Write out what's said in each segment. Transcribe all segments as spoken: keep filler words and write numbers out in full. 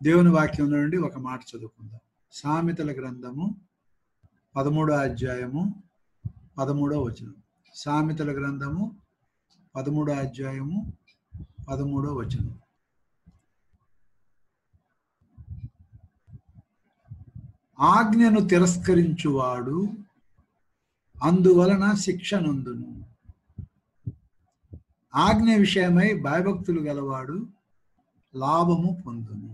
దేవుని వాక్యం నుండి ఒక మాట చదువుకుందాం. సామెతల గ్రంథము పదమూడో అధ్యాయము పదమూడో వచనం. సామెతల గ్రంథము పదమూడో అధ్యాయము పదమూడో వచనం. ఆజ్ఞను తిరస్కరించువాడు అందువలన శిక్ష నొందును. ఆజ్ఞ విషయమై భయభక్తులు గలవాడు లాభము పొందును.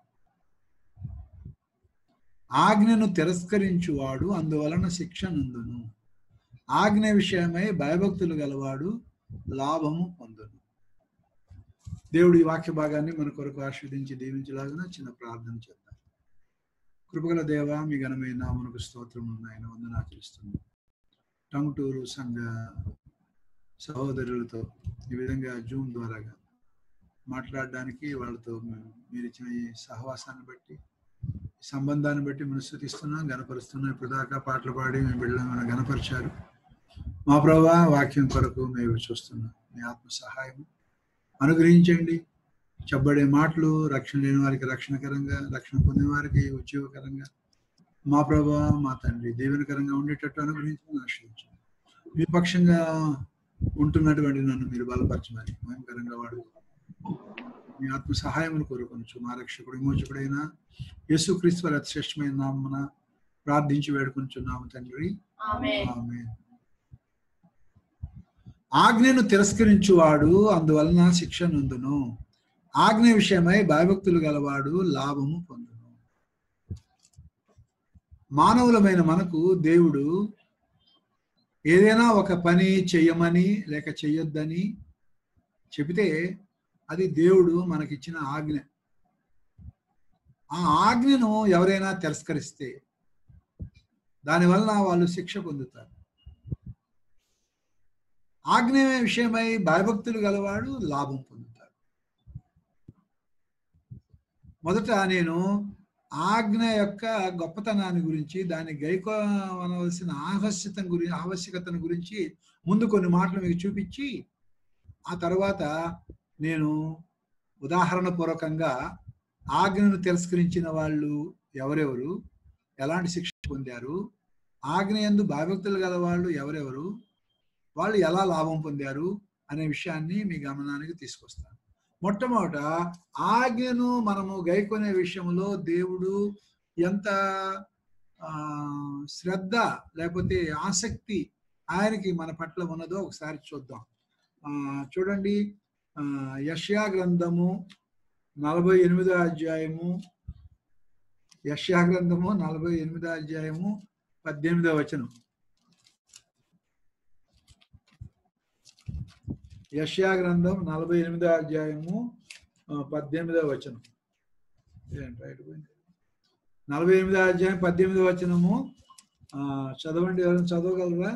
ఆజ్ఞను తిరస్కరించువాడు అందువలన శిక్ష నొందును. ఆజ్ఞ విషయమై భయభక్తులు గలవాడు లాభము పొందును. దేవుడి వాక్య భాగాన్ని మన కొరకు ఆశీర్వదించి దీవించలాగిన చిన్న ప్రార్థన చేద్దాం. కృపగల దేవ, మీ ఘనమైన నామమునకు స్తోత్రములు నాయన, వందనాలు చెల్లిస్తున్నాను. టంగుటూరు సంఘ సహోదరులతో ఈ విధంగా జూమ్ ద్వారాగా మాట్లాడడానికి వాళ్ళతో మీరు ఇచ్చిన ఈ సహవాసాన్ని బట్టి, ఈ సంబంధాన్ని బట్టి మనం స్తుతిస్తున్నాం, గణపరుస్తున్నాం. ఇప్పుడు దాకా పాటలు పాడి మేము బిడ్డలను గణపరిచారు. మా ప్రభువా, వాక్యం కొరకు మేము చూస్తున్నాం. మీ ఆత్మ సహాయం అనుగ్రహించండి. చెప్పబడే మాటలు రక్షణ లేని వారికి రక్షణకరంగా, రక్షణ పొందిన వారికి ఉద్యోగకరంగా, మా ప్రభువా మా తండ్రి దీవెనకరంగా ఉండేటట్టు అనుగ్రహించమని ఆశ్రయించండి. మీ పక్షంగా ఉంటున్నటువంటి నన్ను మీరు బలపరచమని భయంకరంగా వాడు మీ ఆత్మ సహాయమును కోరుకొనొచ్చు. మా రక్షకుడు విమోచకుడైన యేసుక్రీస్తు వారి అతి శ్రేష్టమైన నామమున ప్రార్థించి వేడుకొనుచున్నాము తండ్రి, ఆమేన్. ఆజ్ఞను తిరస్కరించువాడు అందువలన శిక్ష నొందును. ఆజ్ఞ విషయమై భయభక్తులు గలవాడు లాభము పొందును. మానవులమైన మనకు దేవుడు ఏదైనా ఒక పని చెయ్యమని లేక చెయ్యొద్దని చెబితే అది దేవుడు మనకిచ్చిన ఆజ్ఞ. ఆ ఆజ్ఞను ఎవరైనా తిరస్కరిస్తే దానివలన వాళ్ళు శిక్ష పొందుతారు. ఆజ్ఞ విషయమై భయభక్తులు గలవాడు లాభం పొందుతాడు. మొదట నేను ఆజ్ఞ యొక్క గొప్పతనాన్ని గురించి, దాన్ని గైకోవలసిన ఆవశ్యకత గురించి ఆవశ్యకతను గురించి ముందు కొన్ని మాటలు మీకు చూపించి, ఆ తర్వాత నేను ఉదాహరణ పూర్వకంగా ఆజ్ఞను తిరస్కరించిన వాళ్ళు ఎవరెవరు, ఎలాంటి శిక్ష పొందారు, ఆజ్ఞ యందు భయభక్తులు గల వాళ్ళు ఎవరెవరు, వాళ్ళు ఎలా లాభం పొందారు అనే విషయాన్ని మీ గమనానికి తీసుకొస్తాను. మొట్టమొదట ఆజ్ఞను మనము గైకొనే విషయంలో దేవుడు ఎంత ఆ శ్రద్ధ లేకపోతే ఆసక్తి ఆయనకి మన పట్ల ఉన్నదో ఒకసారి చూద్దాం. ఆ చూడండి, ఆ యెషయా గ్రంథము నలభై ఎనిమిదో అధ్యాయము యెషయా గ్రంథము నలభై ఎనిమిదో అధ్యాయము పద్దెనిమిదో వచనం. యెషయా గ్రంథం నలభై ఎనిమిదో అధ్యాయము పద్దెనిమిదో వచనం. నలభై ఎనిమిదో అధ్యాయం పద్దెనిమిదో వచనము చదవండి. ఎవరైనా చదవగలరా?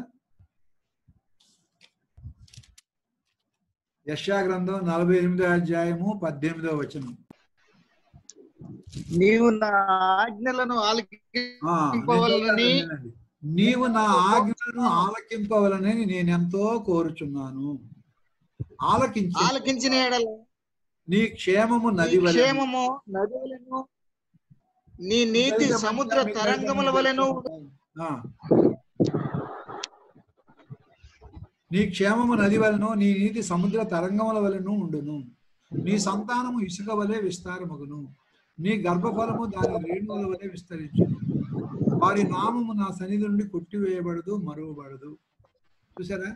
యెషయా గ్రంథం నలభై ఎనిమిదో అధ్యాయము పద్దెనిమిదో వచనం. నీవు నా ఆజ్ఞలను ఆలకింపవలనని నీవు నా ఆజ్ఞలను ఆలకింపవలనని నేను ఎంతో కోరుచున్నాను. ఆలకించి ఆలకించిన ఎడల నీ క్షేమము నది క్షేమము నది వలెను, నీ నీతి సముద్ర తరంగముల వలెను. నీ క్షేమము నది వలెను, నీ నీతి సముద్ర తరంగముల వలెను ఉండును. నీ సంతానము ఇసుక వలె విస్తారమగును, నీ గర్భఫలము దాని రేణువుల వలె విస్తరించును. వారి నామము నా సన్నిధి నుండి కొట్టివేయబడదు, మరువబడదు. చూసారా?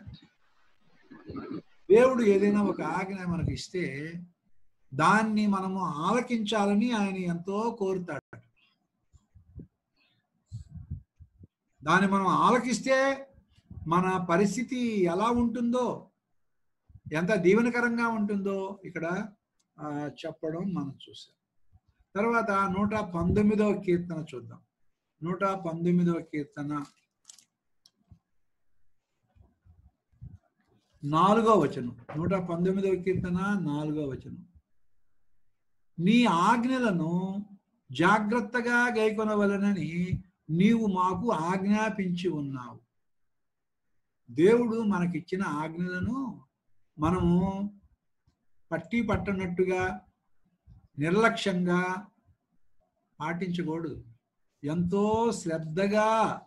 దేవుడు ఏదైనా ఒక ఆజ్ఞ మనకి ఇస్తే దాన్ని మనము ఆలకించాలని ఆయన ఎంతో కోరుతాడు. దాన్ని మనం ఆలకిస్తే మన పరిస్థితి ఎలా ఉంటుందో, ఎంత దీవెనకరంగా ఉంటుందో ఇక్కడ చెప్పడం మనం చూసాం. తర్వాత నూట పంతొమ్మిదవ కీర్తన చూద్దాం. నూట పంతొమ్మిదవ కీర్తన నాలుగో వచనం. నూట పంతొమ్మిదవ కీర్తన నాలుగో వచనం. నీ ఆజ్ఞలను జాగ్రత్తగా గైకొనవలనని నీవు మాకు ఆజ్ఞాపించి ఉన్నావు. దేవుడు మనకిచ్చిన ఆజ్ఞలను మనము పట్టి పట్టనట్టుగా నిర్లక్ష్యంగా పాటించకూడదు. ఎంతో శ్రద్ధగా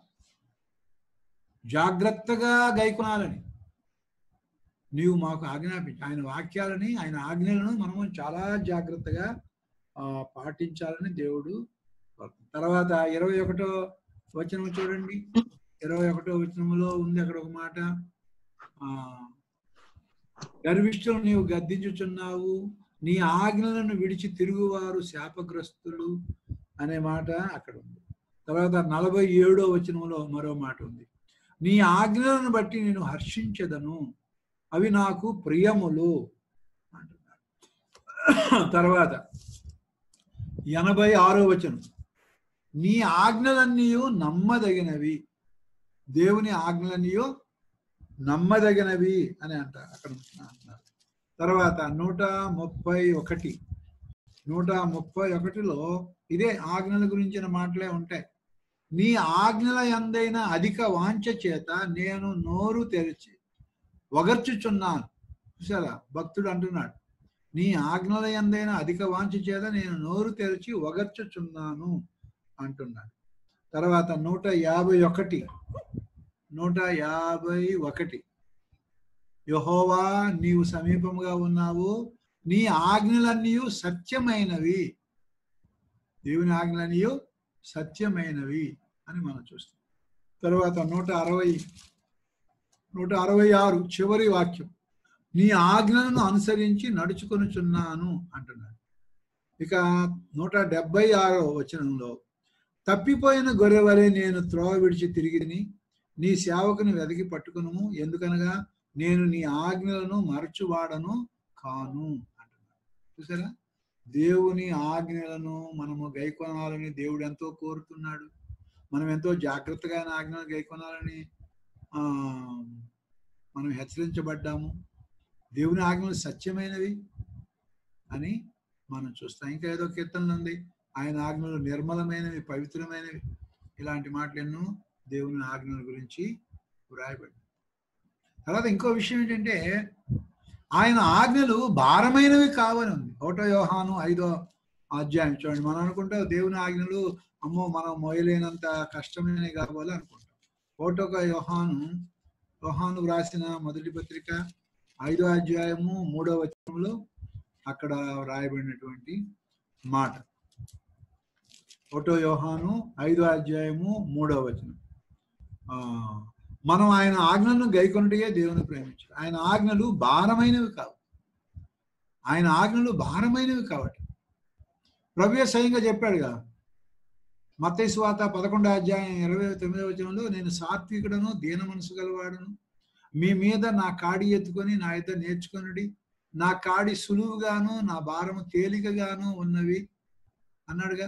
జాగ్రత్తగా గైకొనాలని నీవు మాకు ఆజ్ఞాపించు. ఆయన వాక్యాలని, ఆయన ఆజ్ఞలను మనము చాలా జాగ్రత్తగా ఆ పాటించాలని దేవుడు. తర్వాత ఇరవై ఒకటో వచనం చూడండి. ఇరవై ఒకటో వచనంలో ఉంది అక్కడ ఒక మాట, ఆ గర్విష్ఠులు నీవు గద్దించుచున్నావు, నీ ఆజ్ఞలను విడిచి తిరుగువారు శాపగ్రస్తులు అనే మాట అక్కడ ఉంది. తర్వాత నలభై ఏడో వచనంలో మరో మాట ఉంది, నీ ఆజ్ఞలను బట్టి నేను హర్షించదను, అవి నాకు ప్రియములు అంటున్నారు. తర్వాత ఎనభై ఆరో వచనం, నీ ఆజ్ఞలన్నీ నమ్మదగినవి, దేవుని ఆజ్ఞలన్నీ నమ్మదగినవి అని అంటారు అక్కడ అంటున్నారు. తర్వాత నూట ముప్పై ఒకటి నూట ముప్పై ఒకటిలో ఇదే ఆజ్ఞల గురించిన మాటలే ఉంటాయి. నీ ఆజ్ఞల యందైన అధిక వాంఛ చేత నేను నోరు తెరిచి వగర్చుచున్నాను. చూసారా, భక్తుడు అంటున్నాడు, నీ ఆజ్ఞల యందైన అధిక వాంఛ చేత నేను నోరు తెరిచి వగర్చుచున్నాను అంటున్నాడు. తర్వాత నూట యాభై ఒకటి నూట యాభై ఒకటి యెహోవా నీవు సమీపంగా ఉన్నావు, నీ ఆజ్ఞలన్నీ సత్యమైనవి, దేవుని ఆజ్ఞలన్నీ సత్యమైనవి అని మనం చూస్తాం. తర్వాత నూట అరవై నూట అరవై ఆరు చివరి వాక్యం, నీ ఆజ్ఞలను అనుసరించి నడుచుకొనుచున్నాను అంటున్నాడు. ఇక నూట డెబ్బై ఆరో వచనంలో, తప్పిపోయిన గొర్రె వలె నేను త్రోవ విడిచి తిరిగిని నీ సేవకుని వెతికి పట్టుకును, ఎందుకనగా నేను నీ ఆజ్ఞలను మరచువాడను కాను అంటున్నాడు. చూసారా, దేవుని ఆజ్ఞలను మనము గైకొనాలని దేవుడు ఎంతో కోరుతున్నాడు. మనం ఎంతో జాగ్రత్తగా ఆయన ఆజ్ఞలను గైకొనాలని ఆ మనం హెచ్చరించబడ్డాము. దేవుని ఆజ్ఞలు సత్యమైనవి అని మనం చూస్తాం. ఇంకా ఏదో కీర్తనలు ఉంది, ఆయన ఆజ్ఞలు నిర్మలమైనవి, పవిత్రమైనవి, ఇలాంటి మాటలు ఎన్నో దేవుని ఆజ్ఞల గురించి వ్రాయబడి. తర్వాత ఇంకో విషయం ఏంటంటే, ఆయన ఆజ్ఞలు భారమైనవి కావని ఉంది. ఒకటో యోహాను ఐదో అధ్యాయం చూడండి. మనం అనుకుంటే దేవుని ఆజ్ఞలు అమ్మో మనం మోయలేనంత కష్టమైనవి కావాలి అనుకుంటాం. ఒకటో యోహాను యోహాను వ్రాసిన మొదటి పత్రిక ఐదో అధ్యాయము మూడో వచనంలో అక్కడ వ్రాయబడినటువంటి మాట. ఒకటో యోహాను ఐదో అధ్యాయము మూడో వచనం, ఆ మనం ఆయన ఆజ్ఞలను గైకొనుటయే దేవుని ప్రేమించారు. ఆయన ఆజ్ఞలు భారమైనవి కావు, ఆయన ఆజ్ఞలు భారమైనవి కాబట్టి ప్రభువే స్వయంగా చెప్పాడుగా, మత్తయి సువార్త పదకొండో అధ్యాయం ఇరవై తొమ్మిదో వచనంలో, నేను సాత్వికుడను దీన మనసు గలవాడును, మీ మీద నా కాడి ఎత్తుకొని నా యొద్ద నేర్చుకొనుడి, నా కాడి సులువుగాను నా భారము తేలికగాను ఉన్నవి అన్నాడుగా.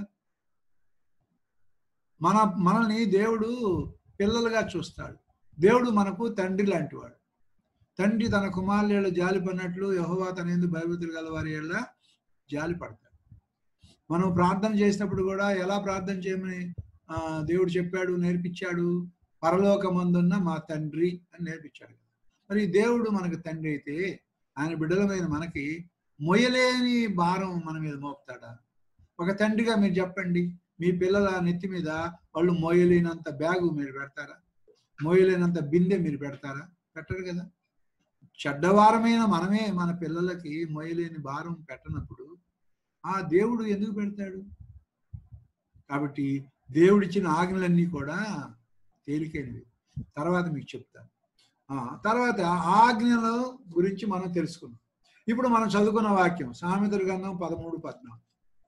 మన మనల్ని దేవుడు పిల్లలుగా చూస్తాడు. దేవుడు మనకు తండ్రి లాంటి వాడు. తండ్రి తన కుమారుల జాలి పడినట్లు యెహోవా తన యందు భయభక్తులు గల వారి యెడల జాలి పడతాడు. మనం ప్రార్థన చేసినప్పుడు కూడా ఎలా ప్రార్థన చేయమని ఆ దేవుడు చెప్పాడు, నేర్పించాడు, పరలోకమందున్న మా తండ్రి అని నేర్పించాడు. మరి దేవుడు మనకు తండ్రి అయితే ఆయన బిడ్డలమైన మనకి మొయ్యలేని భారం మన మీద మోపుతాడా? ఒక తండ్రిగా మీరు చెప్పండి, మీ పిల్లల నెత్తి మీద వాళ్ళు మోయలేనంత బ్యాగు మీరు పెడతారా? మోయలేనంత బిందె మీరు పెడతారా? పెట్టరు కదా. చెడ్డవారమైన మనమే మన పిల్లలకి మోయలేని భారం పెట్టనప్పుడు ఆ దేవుడు ఎందుకు పెడతాడు? కాబట్టి దేవుడిచ్చిన ఆజ్ఞలన్నీ కూడా తేలికైనవి. తర్వాత మీకు చెప్తాను. ఆ తర్వాత ఆజ్ఞల గురించి మనం తెలుసుకున్నాం. ఇప్పుడు మనం చదువుకున్న వాక్యం సామెతల గ్రంథం పదమూడు పద్నాలుగు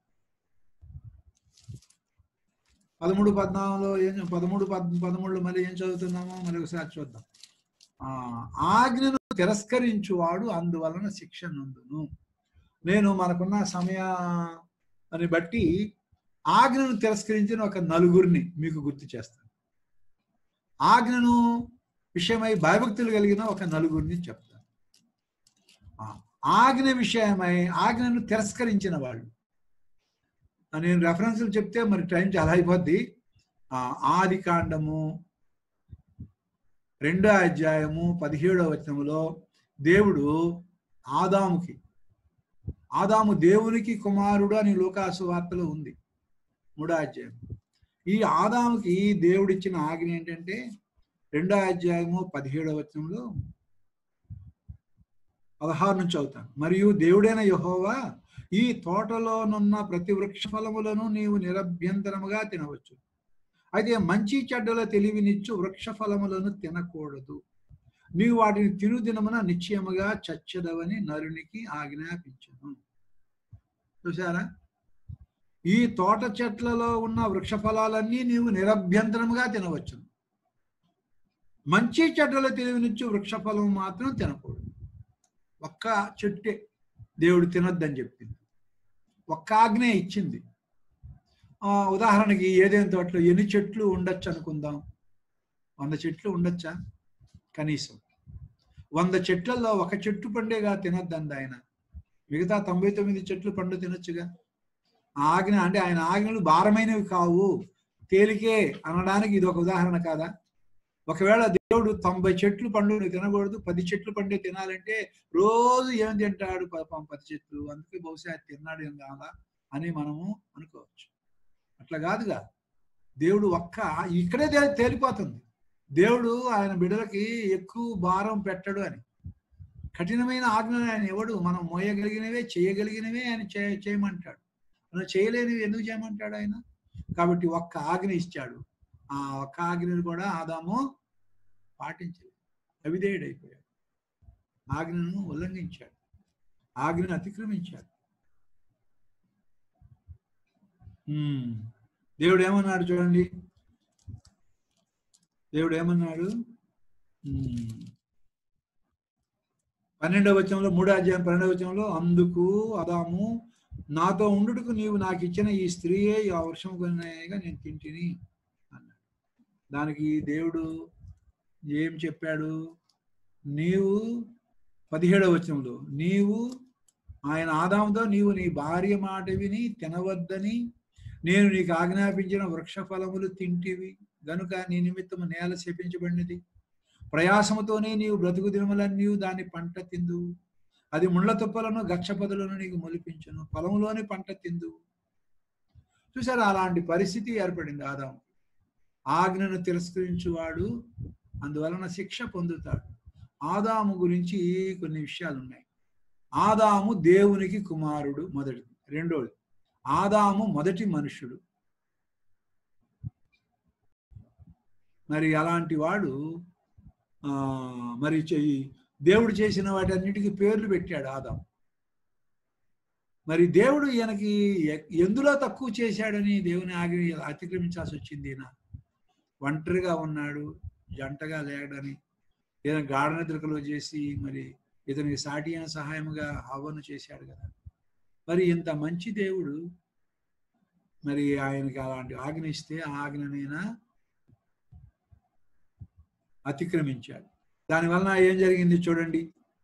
పదమూడు పద్నాలుగులో ఏం పదమూడు పద్ పదమూడులో మళ్ళీ ఏం చదువుతున్నామో మళ్ళీ ఒకసారి చూద్దాం. ఆ ఆజ్ఞను తిరస్కరించువాడు అందువలన శిక్ష నందును. నేను మనకున్న సమయాన్ని బట్టి ఆజ్ఞను తిరస్కరించిన ఒక నలుగురిని మీకు గుర్తు చేస్తాను. ఆజ్ఞను విషయమై భయభక్తులు కలిగిన ఒక నలుగురిని చెప్తాను. ఆజ్ఞ విషయమై ఆజ్ఞను తిరస్కరించిన వాళ్ళు, నేను రెఫరెన్స్లు చెప్తే మరి టైం చాలా అయిపోద్ది. ఆది కాండము రెండో అధ్యాయము పదిహేడవ వచనములో దేవుడు ఆదాముకి, ఆదాము దేవునికి కుమారుడు అని లోకాసు వార్తలో ఉంది. మూడో అధ్యాయం. ఈ ఆదాముకి దేవుడిచ్చిన ఆజ్ఞ ఏంటంటే రెండో అధ్యాయము పదిహేడవ వచనంలో పదహారు నుంచి అవుతాను. మరియు దేవుడైన యెహోవా, ఈ తోటలోనున్న ప్రతి వృక్ష ఫలములను నీవు నిరభ్యంతరముగా తినవచ్చు, అయితే మంచి చెడ్డల తెలివినిచ్చు వృక్ష ఫలములను తినకూడదు, నీవు వాటిని తిను దినమున నిశ్చయముగా చచ్చదవని నరునికి ఆజ్ఞాపించను. చూసారా, ఈ తోట చెట్లలో ఉన్న వృక్ష ఫలాలన్నీ నీవు నిరభ్యంతరముగా తినవచ్చు, మంచి చెడ్డల తెలివినిచ్చు వృక్ష ఫలం మాత్రం తినకూడదు. ఒక్క చెట్టే దేవుడు తినొద్దని చెప్పింది, ఒక్క ఆజ్ఞ ఇచ్చింది. ఆ ఉదాహరణకి ఏదైనా తోటలో ఎన్ని చెట్లు ఉండొచ్చు అనుకుందాం, వంద చెట్లు ఉండొచ్చా? కనీసం వంద చెట్లలో ఒక చెట్టు పండేగా తినొద్దండి ఆయన, మిగతా తొంభై తొమ్మిది చెట్లు పండు తినొచ్చుగా. ఆజ్ఞ అంటే ఆయన ఆజ్ఞలు భారమైనవి కావు, తేలికే అనడానికి ఇది ఒక ఉదాహరణ కాదా? ఒకవేళ దేవుడు తొంభై చెట్లు పండు తినకూడదు, పది చెట్లు పండే తినాలంటే రోజు ఏం తింటాడు? పాపం పది చెట్లు, అందుకే బహుశా తిన్నాడు ఏం కాదా అని మనము అనుకోవచ్చు. అట్లా కాదుగా, దేవుడు ఒక్క ఇక్కడే తేలిపోతుంది. దేవుడు ఆయన బిడ్డలకి ఎక్కువ భారం పెట్టడు అని. కఠినమైన ఆజ్ఞలు ఆయన ఎవడు, మనం మోయగలిగినవే చేయగలిగినవే ఆయన చే చేయమంటాడు మనం చేయలేనివి ఎందుకు చేయమంటాడు ఆయన? కాబట్టి ఒక్క ఆజ్ఞ ఇచ్చాడు, ఆ ఒక్క ఆజ్ఞను కూడా ఆదాము పాటించలేదు, అవిధేయుడైపోయాడు, ఆజ్ఞను ఉల్లంఘించాడు, ఆజ్ఞను అతిక్రమించాడు. దేవుడు ఏమన్నాడు చూడండి, దేవుడు ఏమన్నాడు పన్నెండవ వచనంలో, మూడో అధ్యాయం పన్నెండవ వచనంలో, అందుకు ఆదాము, నాతో ఉండుటకు నీవు నాకు ఇచ్చిన ఈ స్త్రీయే ఆ వృక్షం కొనగా నేను తింటిని అన్నాడు. దానికి దేవుడు ఏం చెప్పాడు? నీవు పదిహేడవ వచనంలో, నీవు ఆయన ఆదాముతో, నీవు నీ భార్య మాట విని తినవద్దని నేను నీకు ఆజ్ఞాపించిన వృక్ష ఫలములు తింటివి గనుక నీ నిమిత్తము నేల శపించబడినది, ప్రయాసముతోనే నీవు బ్రతుకు దినములన్నీ దాని పంట తిందు, అది ముళ్ళ తుప్పలను గచ్చపదులను నీకు మొలిపించును, పొలంలోని పంట తిందు. చూసారా, అలాంటి పరిస్థితి ఏర్పడింది ఆదాము. ఆజ్ఞను తిరస్కరించువాడు అందువలన శిక్ష పొందుతాడు. ఆదాము గురించి కొన్ని విషయాలు ఉన్నాయి. ఆదాము దేవునికి కుమారుడు, మొదటిది. రెండోది, ఆదాము మొదటి మనుషుడు. మరి అలాంటి వాడు ఆ మరి దేవుడు చేసిన వాటన్నిటికీ పేర్లు పెట్టాడు ఆదాము. మరి దేవుడు ఈయనకి ఎందులో తక్కువ చేశాడని దేవుని ఆజ్ఞ అతిక్రమించాల్సి వచ్చింది? ఈయన ఒంటరిగా ఉన్నాడు, జంటగా లేడని ఈయన గాఢ నిద్రకలో చేసి మరి ఇతనికి సాటి అయిన సహాయముగా హవ్వను చేశాడు కదా. మరి ఇంత మంచి దేవుడు మరి ఆయనకి అలాంటి ఆజ్ఞ ఇస్తే ఆ ఆజ్ఞనైనా అతిక్రమించాడు. దానివలన ఏం జరిగింది చూడండి.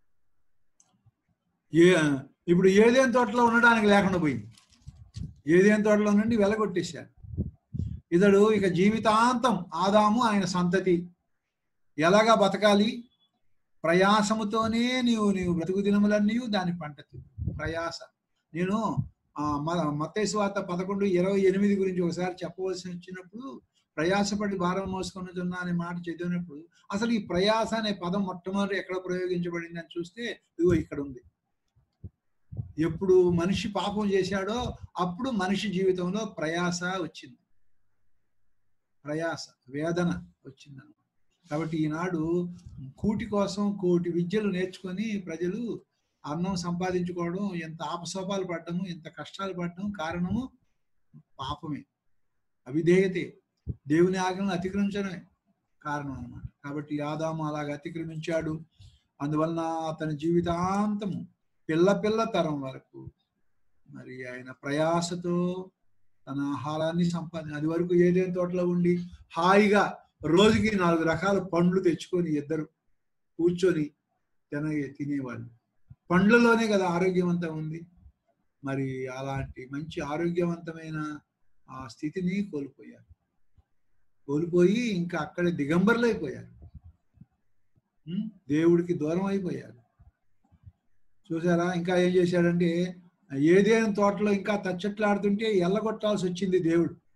ఏ ఇప్పుడు ఏదేం తోటలో ఉండడానికి లేకుండా పోయింది. ఏదేం తోటలో నుండి వెలగొట్టేశారు. ఇతడు ఇక జీవితాంతం ఆదాము ఆయన సంతతి ఎలాగా బతకాలి? ప్రయాసముతోనే నీవు నీవు బ్రతుకు దినములన్నీ దాని పంట ప్రయాస. నేను ఆ మత్తయి సువార్త పదకొండు ఇరవై ఎనిమిది గురించి ఒకసారి చెప్పవలసి వచ్చినప్పుడు, ప్రయాసపడి భారం మోసుకొనుచున్నా అనే మాట చదివినప్పుడు అసలు ఈ ప్రయాస అనే పదం మొట్టమొదటి ఎక్కడ ప్రయోగించబడింది అని చూస్తే ఇదిగో ఇక్కడ ఉంది. ఎప్పుడు మనిషి పాపం చేశాడో అప్పుడు మనిషి జీవితంలో ప్రయాస వచ్చింది, ప్రయాస వేదన వచ్చిందన్నమాట. కాబట్టి ఈనాడు కూటి కోసం కోటి విద్యలు నేర్చుకొని ప్రజలు అన్నం సంపాదించుకోవడం, ఎంత ఆపసోపాలు పడ్డము, ఎంత కష్టాలు పడ్డం కారణము పాపమే, అవిధేయతే, దేవుని ఆజ్ఞలను అతిక్రమించడమే కారణం అన్నమాట. కాబట్టి ఆదాము అలాగ అతిక్రమించాడు. అందువలన అతని జీవితాంతము పిల్ల పిల్ల తరం వరకు మరి ఆయన ప్రయాసతో తన ఆహారాన్ని సంపాదించి, అది వరకు ఏదైనా తోటలో ఉండి హాయిగా రోజుకి నాలుగు రకాల పండ్లు తెచ్చుకొని ఇద్దరు కూర్చొని తిన తినేవాళ్ళు. పండ్లలోనే కదా ఆరోగ్యవంతం ఉంది. మరి అలాంటి మంచి ఆరోగ్యవంతమైన ఆ స్థితిని కోల్పోయారు. కోల్పోయి ఇంకా అక్కడే దిగంబరులు అయిపోయారు, దేవుడికి దూరం అయిపోయారు. చూసారా, ఇంకా ఏం చేశాడంటే ఏదైనా తోటలో ఇంకా తచ్చట్లాడుతుంటే ఎల్లగొట్టాల్సి వచ్చింది దేవుడు.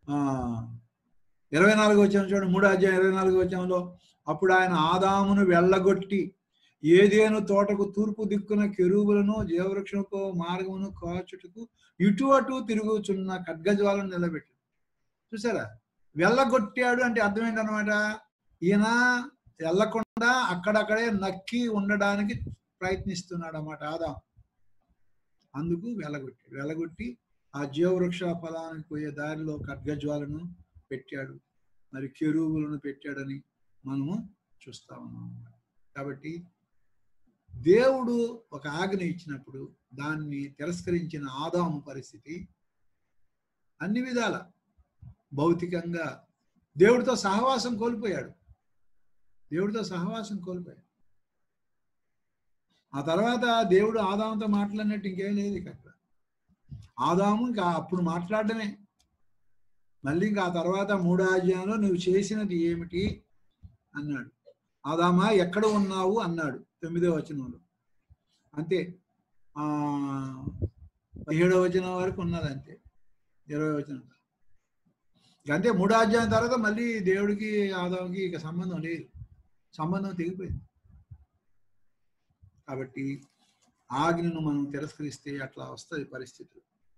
ఆ ఇరవై నాలుగు వచనం చూడండి, మూడో అధ్యాయం ఇరవై నాలుగు వచనంలో, అప్పుడు ఆయన ఆదామును వెళ్ళగొట్టి ఏదేను తోటకు తూర్పు దిక్కున కెరూబులను జీవవృక్షముకు మార్గమును కాచుటకు ఇటు అటు తిరుగుచున్న ఖడ్గజ్వాలను నిలబెట్టాడు. చూసారా, వెళ్ళగొట్టాడు అంటే అర్థం ఏంటనమాట, ఈయన వెళ్ళకుండా అక్కడక్కడే నక్కి ఉండడానికి ప్రయత్నిస్తున్నాడు అన్నమాట ఆదాం. అందుకు వెళ్ళగొట్టాడు. వెళ్ళగొట్టి ఆ జీవవృక్ష ఫలానికి పోయే దారిలో ఖడ్గజ్వాలను పెట్టాడు, మరి కెరూబులను పెట్టాడని మనము చూస్తా ఉన్నాం. కాబట్టి దేవుడు ఒక ఆజ్ఞ ఇచ్చినప్పుడు దాన్ని తిరస్కరించిన ఆదాము పరిస్థితి అన్ని విధాల భౌతికంగా దేవుడితో సహవాసం కోల్పోయాడు. దేవుడితో సహవాసం కోల్పోయాడు. ఆ తర్వాత దేవుడు ఆదాముతో మాట్లాడినట్టు ఇంకేం లేదు ఇక అక్కడ. ఆదాము ఇంకా అప్పుడు మాట్లాడటమే. మళ్ళీ ఇంకా ఆ తర్వాత మూడో అధ్యాయంలో నువ్వు చేసినది ఏమిటి అన్నాడు. ఆదామా ఎక్కడ ఉన్నావు అన్నాడు తొమ్మిదో వచనంలో. అంతే, ఆ పదిహేడవ వచనం వరకు ఉన్నది అంతే, ఇరవై వచనం అంతే. మూడో అధ్యాయం తర్వాత మళ్ళీ దేవుడికి ఆదాముకి ఇక సంబంధం లేదు, సంబంధం తెగిపోయింది. కాబట్టి ఆజ్ఞను మనం తిరస్కరిస్తే అట్లా వస్తుంది పరిస్థితులు.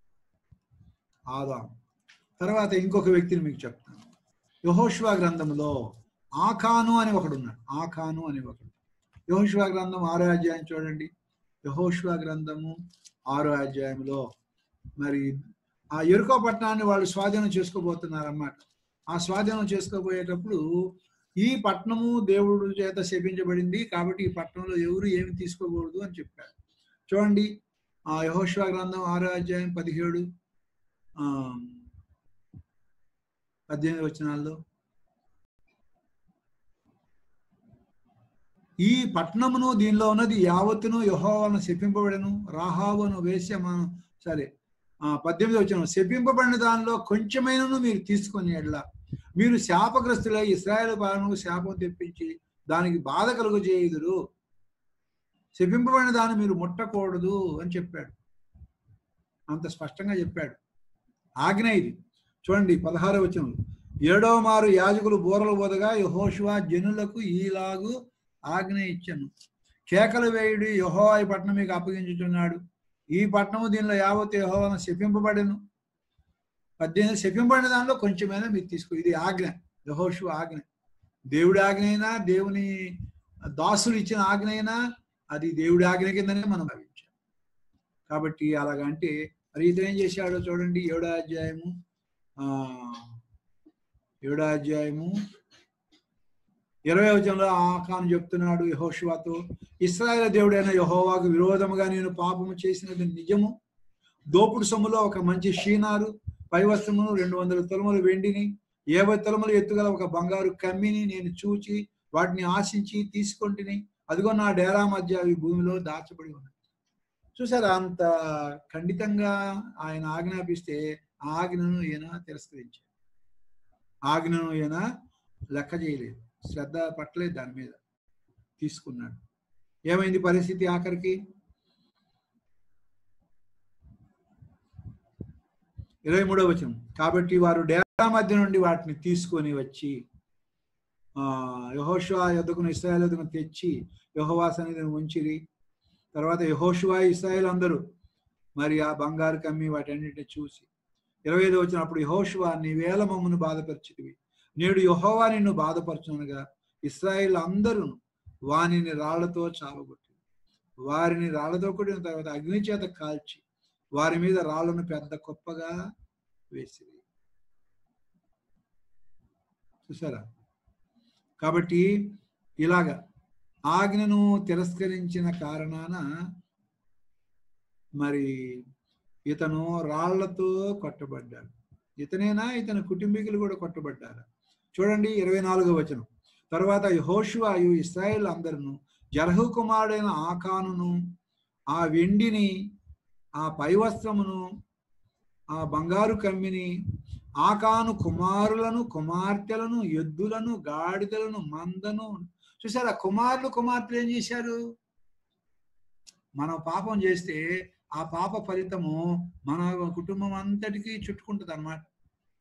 ఆదాము తర్వాత ఇంకొక వ్యక్తిని మీకు చెప్తాను. యెహోషువ గ్రంథంలో ఆకాను అని ఒకడు ఉన్నాడు. ఆకాను అని ఒకడు. యెహోషువ గ్రంథం ఆరో అధ్యాయం చూడండి. యెహోషువ గ్రంథము ఆరో అధ్యాయంలో మరి ఆ యెరికో పట్టణాన్ని వాళ్ళు స్వాధీనం చేసుకోబోతున్నారు అన్నమాట. ఆ స్వాధీనం చేసుకోబోయేటప్పుడు ఈ పట్టణము దేవుడు చేత శపించబడింది కాబట్టి ఈ పట్టణంలో ఎవరు ఏమి తీసుకోకూడదు అని చెప్పారు. చూడండి, ఆ యెహోషువ గ్రంథం ఆరో అధ్యాయం పదిహేడు ఆ పద్దెనిమిది వచనాల్లో, ఈ పట్టణమును దీనిలో ఉన్నది యావత్తును యెహోవాను శపింపబడను, రాహాబును వేశ్య సరే ఆ పద్దెనిమిది వచనం, శపింపబడిన దానిలో కొంచెమైనను మీరు తీసుకొని ఎడ్ల మీరు శాపగ్రస్తులై ఇశ్రాయేలు పాలనకు శాపం తెప్పించి దానికి బాధ కలుగు చేయుదురు, శపింపబడిన దాన్ని మీరు ముట్టకూడదు అని చెప్పాడు. అంత స్పష్టంగా చెప్పాడు. ఆజ్ఞ ఇది. చూడండి పదహారవ వచనం, ఏడవ మారు యాజకులు బూరలు బోదగా యెహోషువ జనులకు ఈలాగు ఆజ్ఞ ఇచ్చెను, కేకలు వేయుడి, యెహోవా ఈ పట్టణం మీకు అప్పగించుచున్నాడు, ఈ పట్టణము దీనిలో యావత్తు యెహోవాను శపింపబడెను. పద్దెనిమిది, శపింపబడిన దానిలో కొంచెమైనా మీరు తీసుకో. ఇది ఆజ్ఞ, యెహోషువ ఆజ్ఞ. దేవుడి ఆజ్ఞ అయినా దేవుని దాసులు ఇచ్చిన ఆజ్ఞ అయినా అది దేవుడి ఆజ్ఞ కిందనే మనం భావించాం. కాబట్టి అలాగంటే మరి ఇతను ఏం చేశాడో చూడండి. ఏడో అధ్యాయము ఆ ఏడో అధ్యాయము ఇరవై వచనంలో ఆకాను చెప్తున్నాడు యెహోషువతో, ఇశ్రాయేలు దేవుడైన యెహోవాకు విరోధముగా నేను పాపము చేసినది నిజము. దోపుడు సొమ్ములో ఒక మంచి షీనారు, పై వస్త్రమును, రెండు వందల తులములు వెండిని, యాభై తులములు ఎత్తుగల ఒక బంగారు కమ్మిని నేను చూచి వాటిని ఆశించి తీసుకొంటిని. అదిగో నా డేరా మధ్య అవి భూమిలో దాచబడి ఉన్నాయి. చూసారా, అంత ఖండితంగా ఆయన ఆజ్ఞాపిస్తే ఆ ఆజ్ఞను ఈయన తిరస్కరించాడు. ఆజ్ఞను ఈయన లెక్క చేయలేదు, శ్రద్ధ పట్టలేదు, దాని మీద తీసుకున్నాడు. ఏమైంది పరిస్థితి ఆఖరికి? ఇరవై మూడవ వచనం, కాబట్టి వారు డేరా మధ్య నుండి వాటిని తీసుకొని వచ్చి ఆ యెహోషువ యొద్దకును ఇశ్రాయేలు యొద్దకును తెచ్చి యెహోవా సన్నిధిని ఉంచిరి. తర్వాత యెహోషువ ఇశ్రాయేలు అందరూ మరి ఆ బంగారు కమ్మి వాటన్నిటిని చూసి ఇరవై ఐదు వచ్చిన, అప్పుడు యెహోషువ నీవేళ మమ్మను బాధపరిచితివి, నేడు యెహోవా నిన్ను బాధపరచునగా ఇశ్రాయేలు అందరూ వానిని రాళ్లతో చావగొట్టి వారిని రాళ్లతో కొట్టిన తర్వాత అగ్ని చేత కాల్చి వారి మీద రాళ్లను పెద్ద కుప్పగా వేసిరి. చూసారా, కాబట్టి ఇలాగా ఆజ్ఞను తిరస్కరించిన కారణాన మరి ఇతను రాళ్లతో కొట్టబడ్డాడు. ఇతనేనా, ఇతని కుటుంబీకులు కూడా కొట్టబడ్డారు. చూడండి ఇరవై నాలుగో వచనం, తర్వాత యెహోషువయు ఇశ్రాయేలు అందరును జరహు కుమారుడైన ఆకానును ఆ వెండిని, ఆ పైవస్త్రమును, ఆ బంగారు కమ్మిని, ఆకాను కుమారులను, కుమార్తెలను, ఎద్దులను, గాడిదలను, మందను. చూసారా, కుమారులు కుమార్తెలు ఏం చేశారు? మనం పాపం చేస్తే ఆ పాప ఫలితము మన కుటుంబం అంతటికీ చుట్టుకుంటుంది అన్నమాట.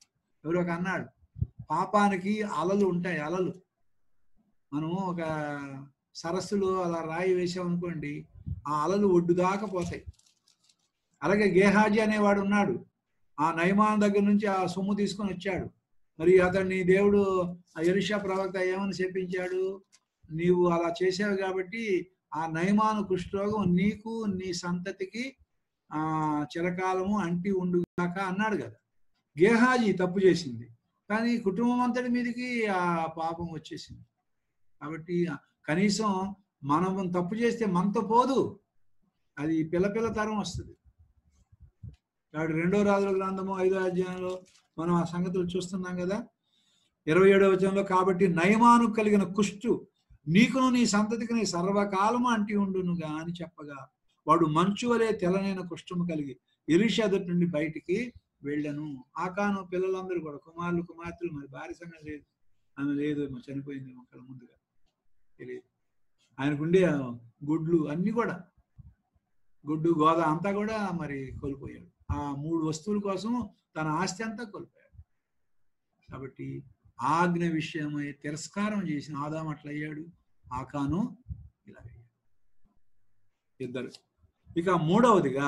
ఎవరో ఒక అన్నాడు, పాపానికి అలలు ఉంటాయి, అలలు. మనం ఒక సరస్సులో అలా రాయి వేసామనుకోండి, ఆ అలలు ఒడ్డు దాకా పోతాయి. అలాగే గేహాజీ అనేవాడు ఉన్నాడు, ఆ నయమాన్ దగ్గర నుంచి ఆ సొమ్ము తీసుకొని వచ్చాడు. మరి అతన్ని దేవుడు ఎలీషా ప్రవక్త ఏమని చెప్పించాడు, నీవు అలా చేసావు కాబట్టి ఆ నయమాను కుష్ఠరోగం నీకు నీ సంతతికి ఆ చిరకాలము అంటి ఉండుగాక అన్నాడు కదా. గేహాజీ తప్పు చేసింది, కానీ కుటుంబం అంతటి మీదకి ఆ పాపం వచ్చేసింది. కాబట్టి కనీసం మనం తప్పు చేస్తే మనతో పోదు, అది పిల్ల పిల్ల తరం వస్తుంది. కాబట్టి రెండో రాజుల గ్రంథము ఐదో అధ్యాయంలో మనం ఆ సంగతులు చూస్తున్నాం కదా. ఇరవై ఏడవ వచనంలో, కాబట్టి నయమాను కలిగిన కుష్టు నీకును నీ సంతతికి నీ సర్వకాలము అంటి ఉండునుగా అని చెప్పగా, వాడు మంచు వలె తెల్లనైన కుష్ఠము కలిగి ఎలీషా ఎదుటి నుండి బయటికి వెళ్ళను. ఆకాను పిల్లలందరూ కూడా, కుమారులు కుమార్తెలు, మరి భార్య సంగతి లేదు, ఆమె లేదు, చనిపోయింది ఒకళ్ళ ముందుగా తెలియదు. ఆయనకుండే గుడ్లు అన్ని కూడా, గుడ్డు గోద అంతా కూడా మరి కోల్పోయాడు. ఆ మూడు వస్తువుల కోసం తన ఆస్తి అంతా కోల్పోయాడు. కాబట్టి ఆజ్ఞ విషయమై తిరస్కారం చేసిన ఆదాము అట్లా అయ్యాడు, ఆకాను ఇలాగయ్యాడు, ఇద్దరు. ఇక మూడవదిగా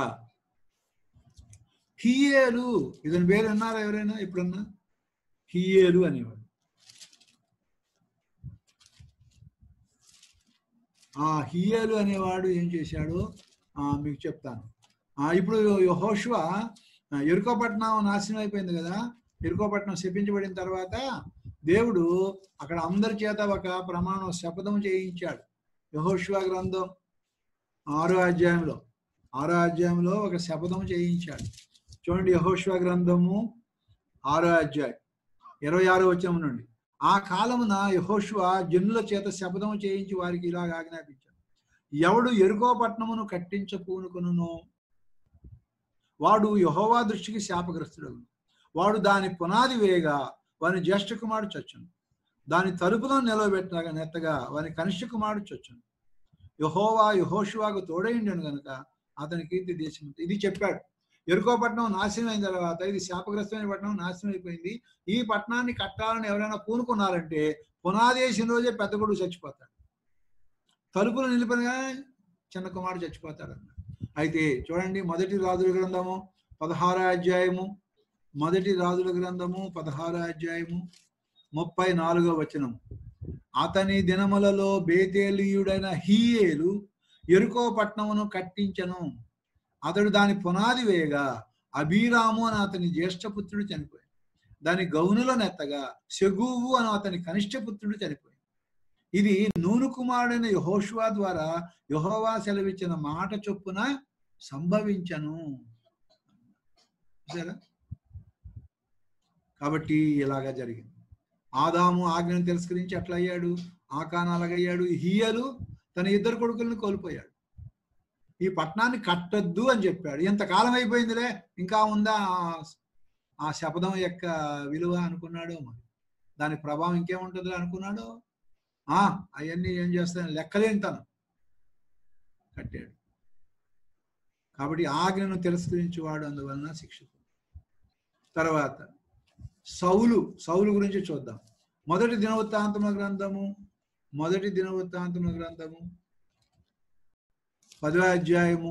హియేలు, ఇతని పేరు విన్నారా ఎవరైనా ఎప్పుడన్నా? హియేలు అనేవాడు. ఆ హియేలు అనేవాడు ఏం చేశాడో మీకు చెప్తాను. ఇప్పుడు యెహోషువ యెరికో పట్టణం నాశనం అయిపోయింది కదా. యెరికో పట్టణం శపించబడిన తర్వాత దేవుడు అక్కడ అందరి చేత ఒక ప్రమాణం శపథం చేయించాడు. యెహోషువ గ్రంథం ఆరో అధ్యాయంలో ఆరో అధ్యాయంలో ఒక శపథం చేయించాడు. చూడండి, యెహోషువ గ్రంథము ఆరో అధ్యాయం ఇరవై ఆరో వచనం నుండి, ఆ కాలమున యెహోషువ జనుల చేత శపథం చేయించి వారికి ఇలాగ ఆజ్ఞాపించాడు, ఎవడు యెరికో పట్టణమును కట్టించపూనుకొనునో వాడు యెహోవా దృష్టికి శాపగ్రస్తుడగును. వాడు దాని పునాది వేయగా వాని జ్యేష్ఠ కుమారుడు చచ్చును, దాని తలుపులను నిలవబెట్టగా నెత్తగా వాని కనిష్ఠ కుమారుడు చచ్చును. యెహోవా యెహోషువకు తోడైండెను గనుక అతని కీర్తి దేశం. ఇది చెప్పాడు. యెరికో పట్టణం నాశనం అయిన తర్వాత, ఇది శాపగ్రస్తమైన పట్టణం నాశనం అయిపోయింది, ఈ పట్టణాన్ని కట్టాలని ఎవరైనా పూనుకున్నారంటే పునాది వేసిన రోజే పెద్ద కొడుకు చచ్చిపోతాడు, తలుపులు నిలిపినగా చిన్న కుమారుడు చచ్చిపోతాడు అన్న. అయితే చూడండి, మొదటి రాజుల గ్రంథము పదహారో అధ్యాయము మొదటి రాజుల గ్రంథము పదహారో అధ్యాయము ముప్పై నాలుగో వచనం, అతని దినములలో బేతేలీయుడైన హియేలు యెరికో పట్టణమును కట్టించను, అతడు దాని పునాది వేయగా అబీరాము అని అతని జ్యేష్ఠపుత్రుడు చనిపోయాడు, దాని గౌనుల నెత్తగా సెగూవు అని అతని కనిష్ఠపుత్రుడు చనిపోయాడు. ఇది నూను కుమారుడైన యెహోషువ ద్వారా యెహోవా సెలవిచ్చిన మాట చొప్పున సంభవించను. సరే, కాబట్టి ఇలాగా జరిగింది. ఆదాము ఆజ్ఞను తిరస్కరించి అట్లా అయ్యాడు, ఆకాను అలాగయ్యాడు, హియేలు తన ఇద్దరు కొడుకులను కోల్పోయాడు. ఈ పట్టణాన్ని కట్టద్దు అని చెప్పాడు. ఇంతకాలం అయిపోయిందిలే, ఇంకా ఉందా ఆ శపథం యొక్క విలువ అనుకున్నాడు. మరి దాని ప్రభావం ఇంకేముంటుందో అనుకున్నాడు. ఆ అవన్నీ ఏం చేస్తాను లెక్కలేని తను కట్టాడు. కాబట్టి ఆజ్ఞను తిరస్కరించేవాడు అందువలన శిక్షితుడు. తర్వాత సౌలు సౌలు గురించి చూద్దాం. మొదటి దినవృత్తాంతముల గ్రంథము మొదటి దినవృత్తాంతముల గ్రంథము పదో అధ్యాయము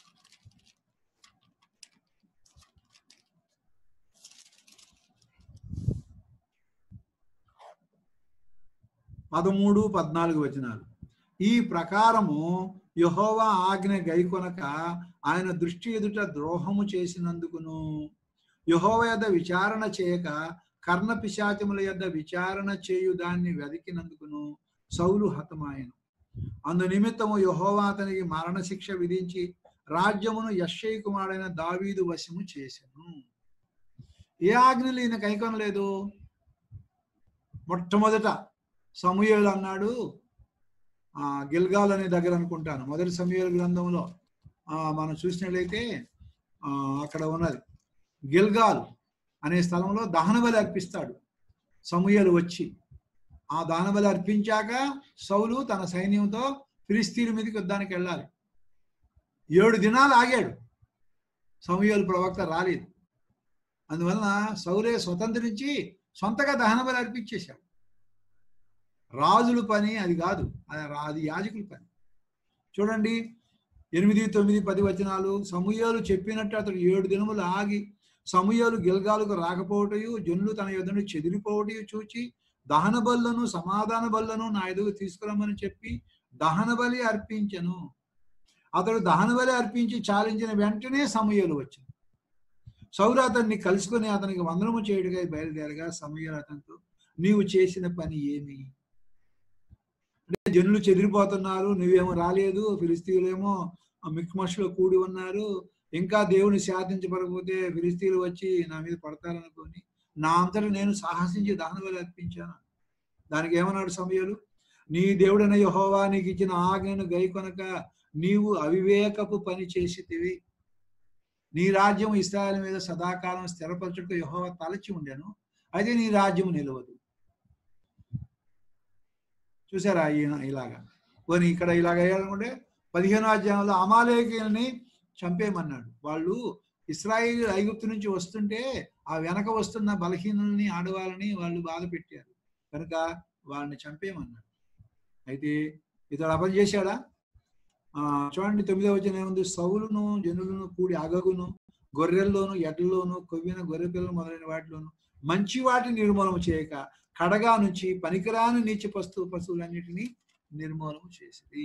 పదమూడు పద్నాలుగు వచనాలు. ఈ ప్రకారము యెహోవా ఆజ్ఞ గైకొనక ఆయన దృష్టి ఎదుట ద్రోహము చేసినందుకును, యెహోవా యొద్ద విచారణ చేయక కర్ణ పిశాచముల యొద్ద విచారణ చేయు దాన్ని వెదికినందుకును సౌలు హతమాయను. అందు నిమిత్తము యెహోవా అతనికి మరణశిక్ష విధించి రాజ్యమును యెష్షయి కుమారుడైన దావీదు వశము చేసెను. ఏ ఆజ్ఞలు ఈయన కైకొనలేదు. మొట్టమొదట సమూయేలు అన్నాడు, ఆ గిల్గాల్ అనే దగ్గర అనుకుంటాను, మొదటి సమూయేలు గ్రంథంలో ఆ మనం చూసినట్లయితే ఆ అక్కడ ఉన్నది గిల్గాల్ అనే స్థలంలో దహనబలి అర్పిస్తాడు సమూయేలు వచ్చి. ఆ దహనబలి అర్పించాక సౌలు తన సైన్యంతో ఫిలిస్తీన్ల మీదకి యుద్ధానికి వెళ్ళాలి. ఏడు దినాలు ఆగాడు, సమూయేలు ప్రవక్త రాలేదు. అందువలన సౌలే స్వతంత్రించి సొంతగా దహన బలి అర్పించేశాడు. రాజుల పని అది కాదు, అది యాజకుల పని. చూడండి ఎనిమిది తొమ్మిది పది వచనాలు. సమూయేలు చెప్పినట్టు అతడు ఏడు దినములు ఆగి సమూయేలు గిల్గాలుకు రాకపోవటయు జనులు తన యొద్దను చెదిరిపోవటయు చూచి దహన బలులను సమాధాన బలులను నా ఎదుగు తీసుకురమ్మని చెప్పి దహన బలి అర్పించెను. అతడు దహన బలి అర్పించి చాలించిన వెంటనే సమూయేలు వచ్చాడు. సౌలు అతన్ని కలుసుకుని అతనికి వందనము చేయుటకై బయలుదేరగా సమూయేలు అతనితో నీవు చేసిన పని ఏమి? అంటే జనులు చెదిరిపోతున్నారు, నువ్వేమో రాలేదు, ఫిలిస్తీయులేమో మిక్మషులో కూడి ఉన్నారు, ఇంకా దేవుని శాంతించబడకపోతే ఫిలిస్తీయులు వచ్చి నా మీద పడతారనుకొని నా అంతటా నేను సాహసించి దహన బలి అర్పించాను. దానికి ఏమన్నాడు సమూయేలు? నీ దేవుడైన యెహోవా నీకు ఇచ్చిన ఆజ్ఞను గైకొనక నీవు అవివేకపు పని చేసితివి. నీ రాజ్యం ఇశ్రాయేలు మీద సదాకాలం స్థిరపరచుటకు యెహోవా తలచి ఉండెను, అయితే నీ రాజ్యం నిలవదు. చూసారా ఈయన ఇలాగా పోనీ ఇక్కడ ఇలాగ అయ్యాలనుకుంటే పదిహేనో అధ్యాయంలో అమాలేకీయుల్ని చంపేయమన్నాడు. వాళ్ళు ఇశ్రాయేలు ఐగుప్తు నుంచి వస్తుంటే ఆ వెనక వస్తున్న బలహీనుల్ని ఆడవాళ్ళని వాళ్ళు బాధ పెట్టారు కనుక వాళ్ళని చంపేయమన్నాడు. అయితే ఇతడు అపని చేశాడా? ఆ చూడండి తొమ్మిదో వచనం ఏముంది? సౌలును జనులను కూడి అగగును గొర్రెల్లోను ఎడ్లలోను కొవ్విన గొర్రె పిల్లలు మొదలైన వాటిలోను మంచి వాటిని నిర్మూలన చేయక కడగా నుంచి పనికిరాని నీచ పస్తు పశువులన్నిటినీ నిర్మూలన చేసింది.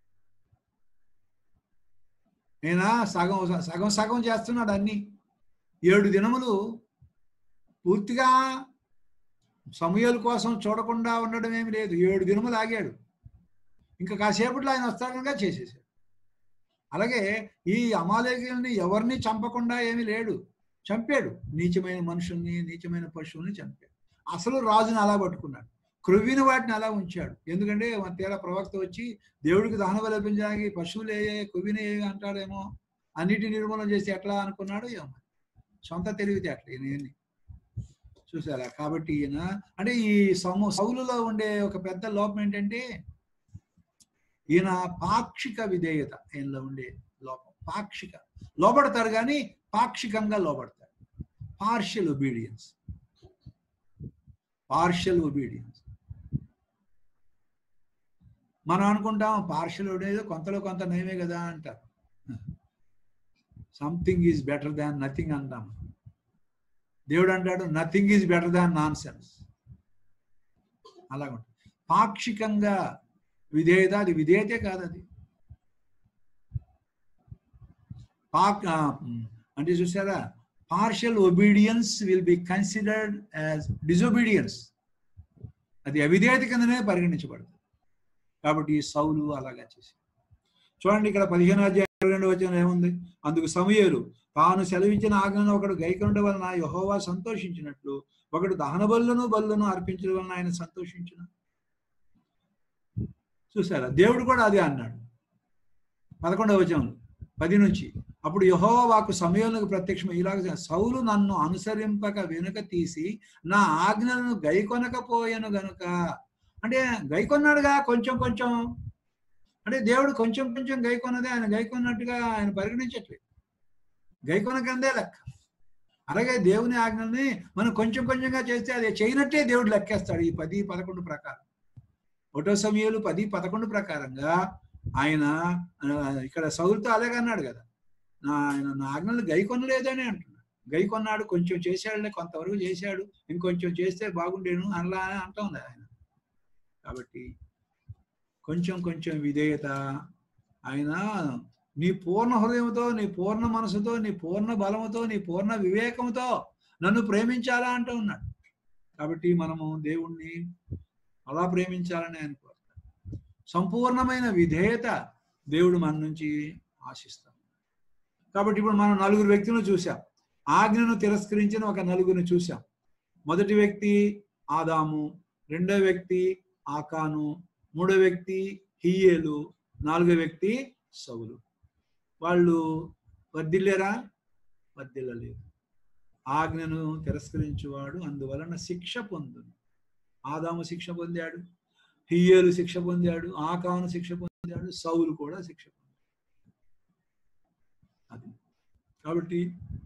నేనా సగం సగం సగం చేస్తున్నాడు అన్ని. ఏడు దినములు పూర్తిగా సమూయేలు కోసం చూడకుండా ఉండడం ఏమి లేదు. ఏడు దినములు ఆగాడు. ఇంకా కాసేపట్లో ఆయన వస్తాడనగా చేసేసాడు. అలాగే ఈ అమాలేకీయుల్ని ఎవరిని చంపకుండా ఏమీ లేడు, చంపాడు. నీచమైన మనుషుల్ని నీచమైన పశువుల్ని చంపాడు. అసలు రాజుని అలా పట్టుకున్నాడు, క్రొవ్విన వాటిని అలా ఉంచాడు. ఎందుకంటే తేడా ప్రవక్త వచ్చి దేవుడికి దహన బలి అర్పించడానికి పశువులు ఏ కొవ్విన ఏ అంటాడేమో, అన్నిటిని నిర్మూలన చేసి ఎట్లా అనుకున్నాడు ఏమో, సొంత తెలివితే అట్లా ఈయన చూసారా. కాబట్టి ఈయన అంటే ఈ సమూ సౌలులో ఉండే ఒక పెద్ద లోపం ఏంటంటే ఈయన పాక్షిక విధేయత. ఈయనలో ఉండే లోపం పాక్షిక. లోబడతారు కానీ పాక్షికంగా లోబడతారు. Partial obedience, partial obedience. మనం అనుకుంటాం పార్షియల్ ఉండేది కొంతలో కొంత నయమే కదా అంటారు. Something is better than nothing అంటాం. దేవుడు అంటాడు nothing is better than nonsense. అలాగుంటుంది. పాక్షికంగా విధేయత, అది విధేయతే కాదు, అది పాక్ అంటే చూసారా, partial obedience will be considered as disobedience. అది అవిధేయత కిందనే పరిగణించబడుతుంది. కాబట్టి సౌలు అలాగా చేసి చూడండి ఇక్కడ పదిహేను అధ్యాయం ఇరవై రెండు వచనం ఏముంది? అందుకు సమూయేలు తాను సెలవించిన ఆజ్ఞను ఒకడు గైకొనడం వలన యెహోవా సంతోషించినట్లు ఒకడు దహన బలులను బలులను అర్పించడం వలన ఆయన సంతోషించిన. చూసారా, దేవుడు కూడా అదే అన్నాడు. పదకొండవ వచనం పది నుంచి అప్పుడు యెహోవా వాక్కు సమూయేలునకు ప్రత్యక్షమై ఇలాగ సౌలు నన్ను అనుసరింపక వెనుక తీసి నా ఆజ్ఞలను గైకొనకపోయాను గనుక. అంటే గైకొన్నాడుగా కొంచెం కొంచెం, అంటే దేవుడు కొంచెం కొంచెం గైకొన్నదే ఆయన గైకొన్నట్టుగా ఆయన పరిగణించట్లేదు. గైకొనకందే లెక్క. అలాగే దేవుని ఆజ్ఞల్ని మనం కొంచెం కొంచెంగా చేస్తే అది చేయనట్టే దేవుడు లెక్కేస్తాడు. ఈ పది పదకొండు ప్రకారం, ఒకటో సమూయేలు పది పదకొండు ప్రకారంగా ఆయన ఇక్కడ సౌలుతో అలాగే అన్నాడు కదా, నా ఆయన నా ఆజ్ఞలు గైకొనలేదని అంటున్నాడు. గైకొన్నాడు, కొంచెం చేశాడులే, కొంతవరకు చేశాడు, ఇంకొంచెం చేస్తే బాగుండేను అలా అంటా ఉంది ఆయన. కాబట్టి కొంచెం కొంచెం విధేయత. ఆయన నీ పూర్ణ హృదయంతో, నీ పూర్ణ మనసుతో, నీ పూర్ణ బలముతో, నీ పూర్ణ వివేకంతో నన్ను ప్రేమించాలా అంటూ ఉన్నాడు. కాబట్టి మనము దేవుణ్ణి అలా ప్రేమించాలని ఆయన కోరుతాడు. సంపూర్ణమైన విధేయత దేవుడు మన నుంచి ఆశిస్తాడు. కాబట్టి ఇప్పుడు మనం నలుగురు వ్యక్తులను చూసాం. ఆజ్ఞను తిరస్కరించిన ఒక నలుగురిని చూసాం. మొదటి వ్యక్తి ఆదాము, రెండో వ్యక్తి ఆకాను, మూడో వ్యక్తి హియేలు, నాలుగో వ్యక్తి సౌలు. వాళ్ళు వర్ధిల్లేరా? వర్ధిల్లలేదు. ఆజ్ఞను తిరస్కరించువాడు అందువలన శిక్ష పొందును. ఆదాము శిక్ష పొందాడు, హియేలు శిక్ష పొందాడు, ఆకాను శిక్ష పొందాడు, సౌలు కూడా శిక్ష పొందాడు. అది కాబట్టి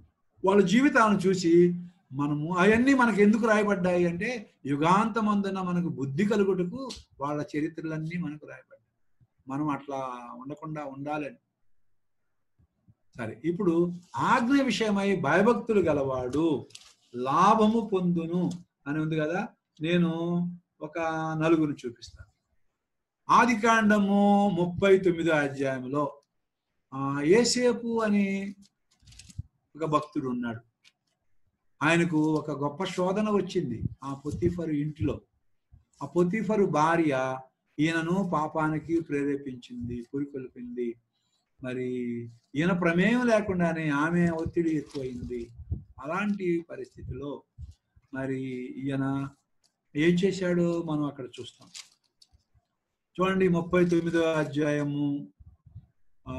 వాళ్ళ జీవితాలను చూసి మనము అవన్నీ మనకు ఎందుకు రాయబడ్డాయి అంటే యుగాంతమందున మనకు బుద్ధి కలుగుటకు వాళ్ళ చరిత్రలన్నీ మనకు రాయబడ్డాయి. మనం అట్లా ఉండకుండా ఉండాలని. సరే, ఇప్పుడు ఆజ్ఞ విషయమై భయభక్తులు గలవాడు లాభము పొందును అని ఉంది కదా. నేను ఒక నలుగురు చూపిస్తాను. ఆది కాండము ముప్పై తొమ్మిదో అధ్యాయంలో ఆ యోసేపు అని ఒక భక్తుడు ఉన్నాడు. ఆయనకు ఒక గొప్ప శోధన వచ్చింది ఆ పొతీఫరు ఇంటిలో. ఆ పొతీఫరు భార్య ఈయనను పాపానికి ప్రేరేపించింది, పురికొల్పింది. మరి ఈయన ప్రమేయం లేకుండానే ఆమె ఒత్తిడి ఎక్కువైంది. అలాంటి పరిస్థితిలో మరి ఈయన ఏం చేశాడో మనం అక్కడ చూస్తాం. చూడండి, ముప్పై తొమ్మిదో అధ్యాయము ఆ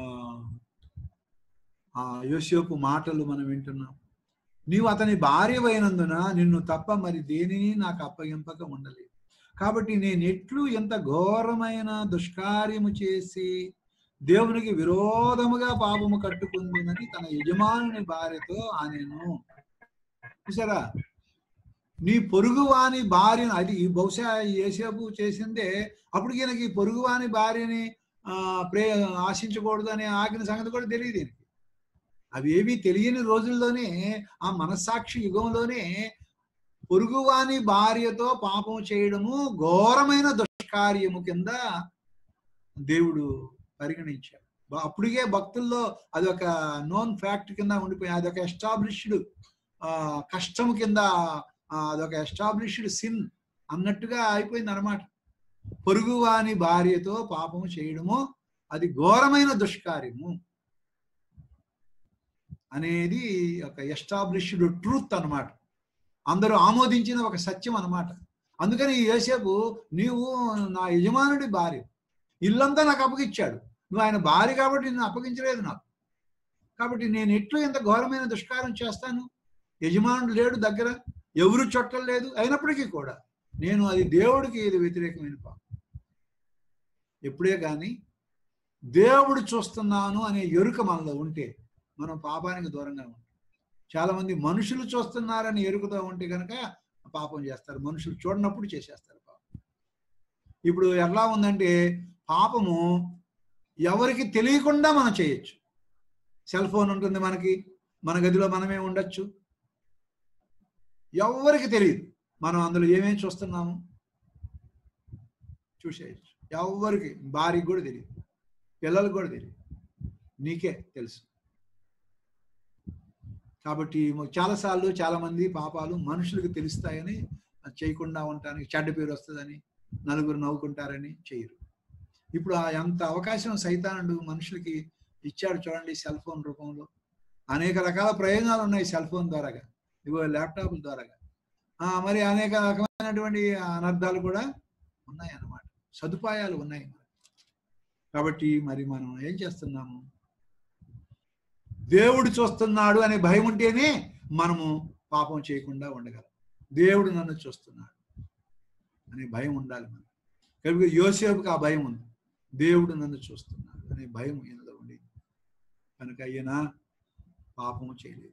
ఆ యోసేపు మాటలు మనం వింటున్నాం. నీవు అతని భార్యవైనందున నిన్ను తప్ప మరి దేనిని నాకు అప్పగింపక ఉండలేదు. కాబట్టి నేను ఎట్లు ఎంత ఘోరమైన దుష్కార్యము చేసి దేవునికి విరోధముగా పాపము కట్టుకుందునని తన యజమానుని భార్యతో ఆనెను. చూసారా, నీ పొరుగువాని భార్యను, అది బహుశా యోసేపు చేసిందే. అప్పుడు ఈయనకి పొరుగువాని భార్యని ఆ ప్రే ఆశించకూడదు అనే ఆజ్ఞ సంగతి కూడా తెలియదు ఈయనకి. అవి ఏవి తెలియని రోజుల్లోనే, ఆ మనస్సాక్షి యుగంలోనే పొరుగువాని భార్యతో పాపం చేయడము ఘోరమైన దుష్కార్యము కింద దేవుడు పరిగణించాడు. అప్పటికే భక్తుల్లో అది ఒక నోన్ ఫ్యాక్ట్ కింద ఉండిపోయింది. అదొక ఎస్టాబ్లిష్డ్ ఆ కష్టం కింద, అదొక ఎస్టాబ్లిష్డ్ సిన్ అన్నట్టుగా అయిపోయింది అనమాట. పొరుగువాని భార్యతో పాపము చేయడము అది ఘోరమైన దుష్కార్యము అనేది ఒక ఎస్టాబ్లిష్డ్ ట్రూత్ అన్నమాట. అందరూ ఆమోదించిన ఒక సత్యం అన్నమాట. అందుకని యోసేపు, నీవు నా యజమానుడి భార్య, ఇల్లంతా నాకు అప్పగించాడు, నువ్వు ఆయన భార్య కాబట్టి నిన్ను అప్పగించలేదు నాకు. కాబట్టి నేను ఎట్లు ఎంత ఘోరమైన దుష్కారం చేస్తాను? యజమానుడు లేడు దగ్గర, ఎవరు చుట్టలేదు, అయినప్పటికీ కూడా నేను అది దేవుడికి ఇది వ్యతిరేకమైన పాపం. ఎప్పుడే కానీ దేవుడు చూస్తున్నాను అనే ఎరుక మనలో ఉంటే మనం పాపానికి దూరంగా ఉంటాం. చాలా మంది మనుషులు చూస్తున్నారని ఎరుకుతూ ఉంటే కనుక పాపం చేస్తారు, మనుషులు చూడనప్పుడు చేసేస్తారు పాపం. ఇప్పుడు ఎలా ఉందంటే పాపము ఎవరికి తెలియకుండా మనం చేయొచ్చు. సెల్ ఫోన్ ఉంటుంది మనకి, మన గదిలో మనమే ఉండొచ్చు, ఎవరికి తెలియదు మనం అందులో ఏమేమి చూస్తున్నాము, చూసేయచ్చు. ఎవరికి, భార్యకి కూడా తెలియదు, పిల్లలకు కూడా తెలియదు, నీకే తెలుసు. కాబట్టి చాలాసార్లు చాలామంది పాపాలు మనుషులకు తెలుస్తాయని చేయకుండా ఉండటానికి, చెడ్డ పేరు వస్తుందని, నలుగురు నవ్వుకుంటారని చేయరు. ఇప్పుడు ఆ ఎంత అవకాశం సైతానుడు మనుషులకి ఇచ్చాడు చూడండి. సెల్ ఫోన్ రూపంలో అనేక రకాల ప్రయోజనాలు ఉన్నాయి సెల్ ఫోన్ ద్వారాగా, ఇగో ల్యాప్టాప్ల ద్వారాగా. మరి అనేక రకమైనటువంటి అనర్థాలు కూడా ఉన్నాయి అన్నమాట, సదుపాయాలు ఉన్నాయి. కాబట్టి మరి మనం ఏం చేస్తున్నాము? దేవుడు చూస్తున్నాడు అనే భయం ఉంటేనే మనము పాపం చేయకుండా ఉండగలం. దేవుడు నన్ను చూస్తున్నాడు అనే భయం ఉండాలి మనకు. కాబట్టి యోసేపుకి ఆ భయం ఉంది, దేవుడు నన్ను చూస్తున్నాడు అనే భయం ఈయనలో ఉండేది కనుక ఈయన పాపము చేయలేదు,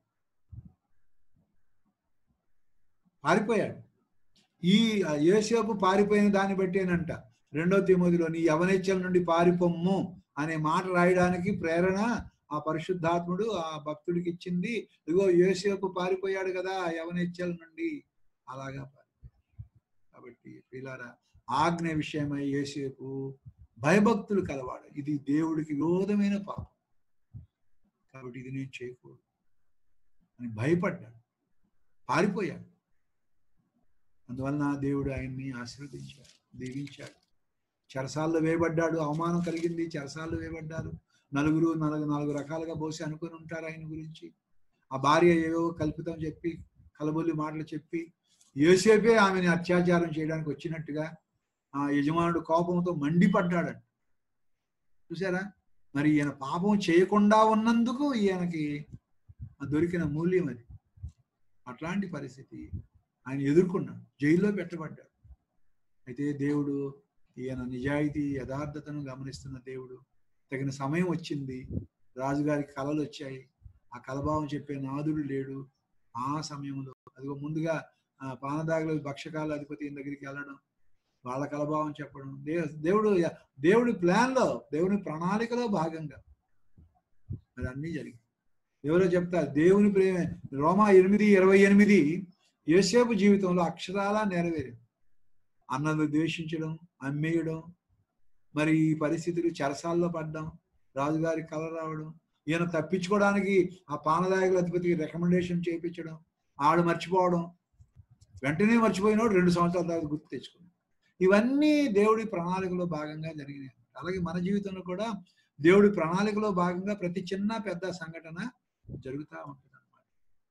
పారిపోయాడు. ఈ యోసేపు పారిపోయిన దాన్ని బట్టేనంట రెండో తిమోతిలో నీ యవనేచ్ఛల నుండి పారిపోమ్ము అనే మాట రాయడానికి ప్రేరణ ఆ పరిశుద్ధాత్ముడు ఆ భక్తుడికి ఇచ్చింది. ఇదిగో యోసేపు పారిపోయాడు కదా యవనేచ్ఛల నుండి, అలాగా పారిపోయాడు. కాబట్టి ప్రియులారా, ఆజ్ఞ విషయమై యోసేపు భయభక్తులు కలవాడు. ఇది దేవుడికి విరోధమైన పాపం కాబట్టి ఇది నేను చేయకూడదు అని భయపడ్డాడు, పారిపోయాడు. అందువలన దేవుడు ఆయన్ని ఆశీర్వదించాడు, దీవించాడు. చెరసాల్లో వేయబడ్డాడు, అవమానం కలిగింది, చెరసాల్లో వేయబడ్డారు. నలుగురు నలుగు నాలుగు రకాలుగా బహుశా అనుకుని ఉంటారు ఆయన గురించి. ఆ భార్య ఏవో కల్పితం చెప్పి, కలబొల్లి మాటలు చెప్పి, యోసేపే ఆమెని అత్యాచారం చేయడానికి వచ్చినట్టుగా ఆ యజమానుడు కోపంతో మండిపడ్డాడంట. చూసారా, మరి ఈయన పాపం చేయకుండా ఉన్నందుకు ఈయనకి దొరికిన మూల్యం అది. అట్లాంటి పరిస్థితి ఆయన ఎదుర్కొన్నాడు, జైల్లో పెట్టబడ్డాడు. అయితే దేవుడు ఈయన నిజాయితీ యథార్థతను గమనిస్తున్న దేవుడు, తగిన సమయం వచ్చింది, రాజుగారికి కళలు వచ్చాయి, ఆ కలభావం చెప్పే నాదుడు లేడు. ఆ సమయంలో అదిగో ముందుగా ఆ పానదాగుల భక్షకాల అధిపతి దగ్గరికి వెళ్ళడం, వాళ్ళ కలభావం చెప్పడం, దే దేవుడు దేవుడి ప్లాన్లో, దేవుని ప్రణాళికలో భాగంగా మరి అన్నీ జరిగింది. ఎవరో చెప్తారు దేవుని ప్రేమ. రోమా ఎనిమిది ఇరవై ఎనిమిది యోసేపు జీవితంలో అక్షరాలా నెరవేరింది. అన్నలు ద్వేషించడం, అమ్మేయడం, మరి ఈ పరిస్థితులు చెరసాల్లో పడ్డం, రాజుగారి కల రావడం, ఈయన తప్పించుకోవడానికి ఆ పానదాయకుల అధిపతికి రికమెండేషన్ చేయించడం, ఆడు మర్చిపోవడం, వెంటనే మర్చిపోయినోడు రెండు సంవత్సరాల తర్వాత గుర్తు తెచ్చుకున్నాడు. ఇవన్నీ దేవుడి ప్రణాళికలో భాగంగా జరిగినాయి. అలాగే మన జీవితంలో కూడా దేవుడి ప్రణాళికలో భాగంగా ప్రతి చిన్న పెద్ద సంఘటన జరుగుతూ ఉంటుంది అన్నమాట.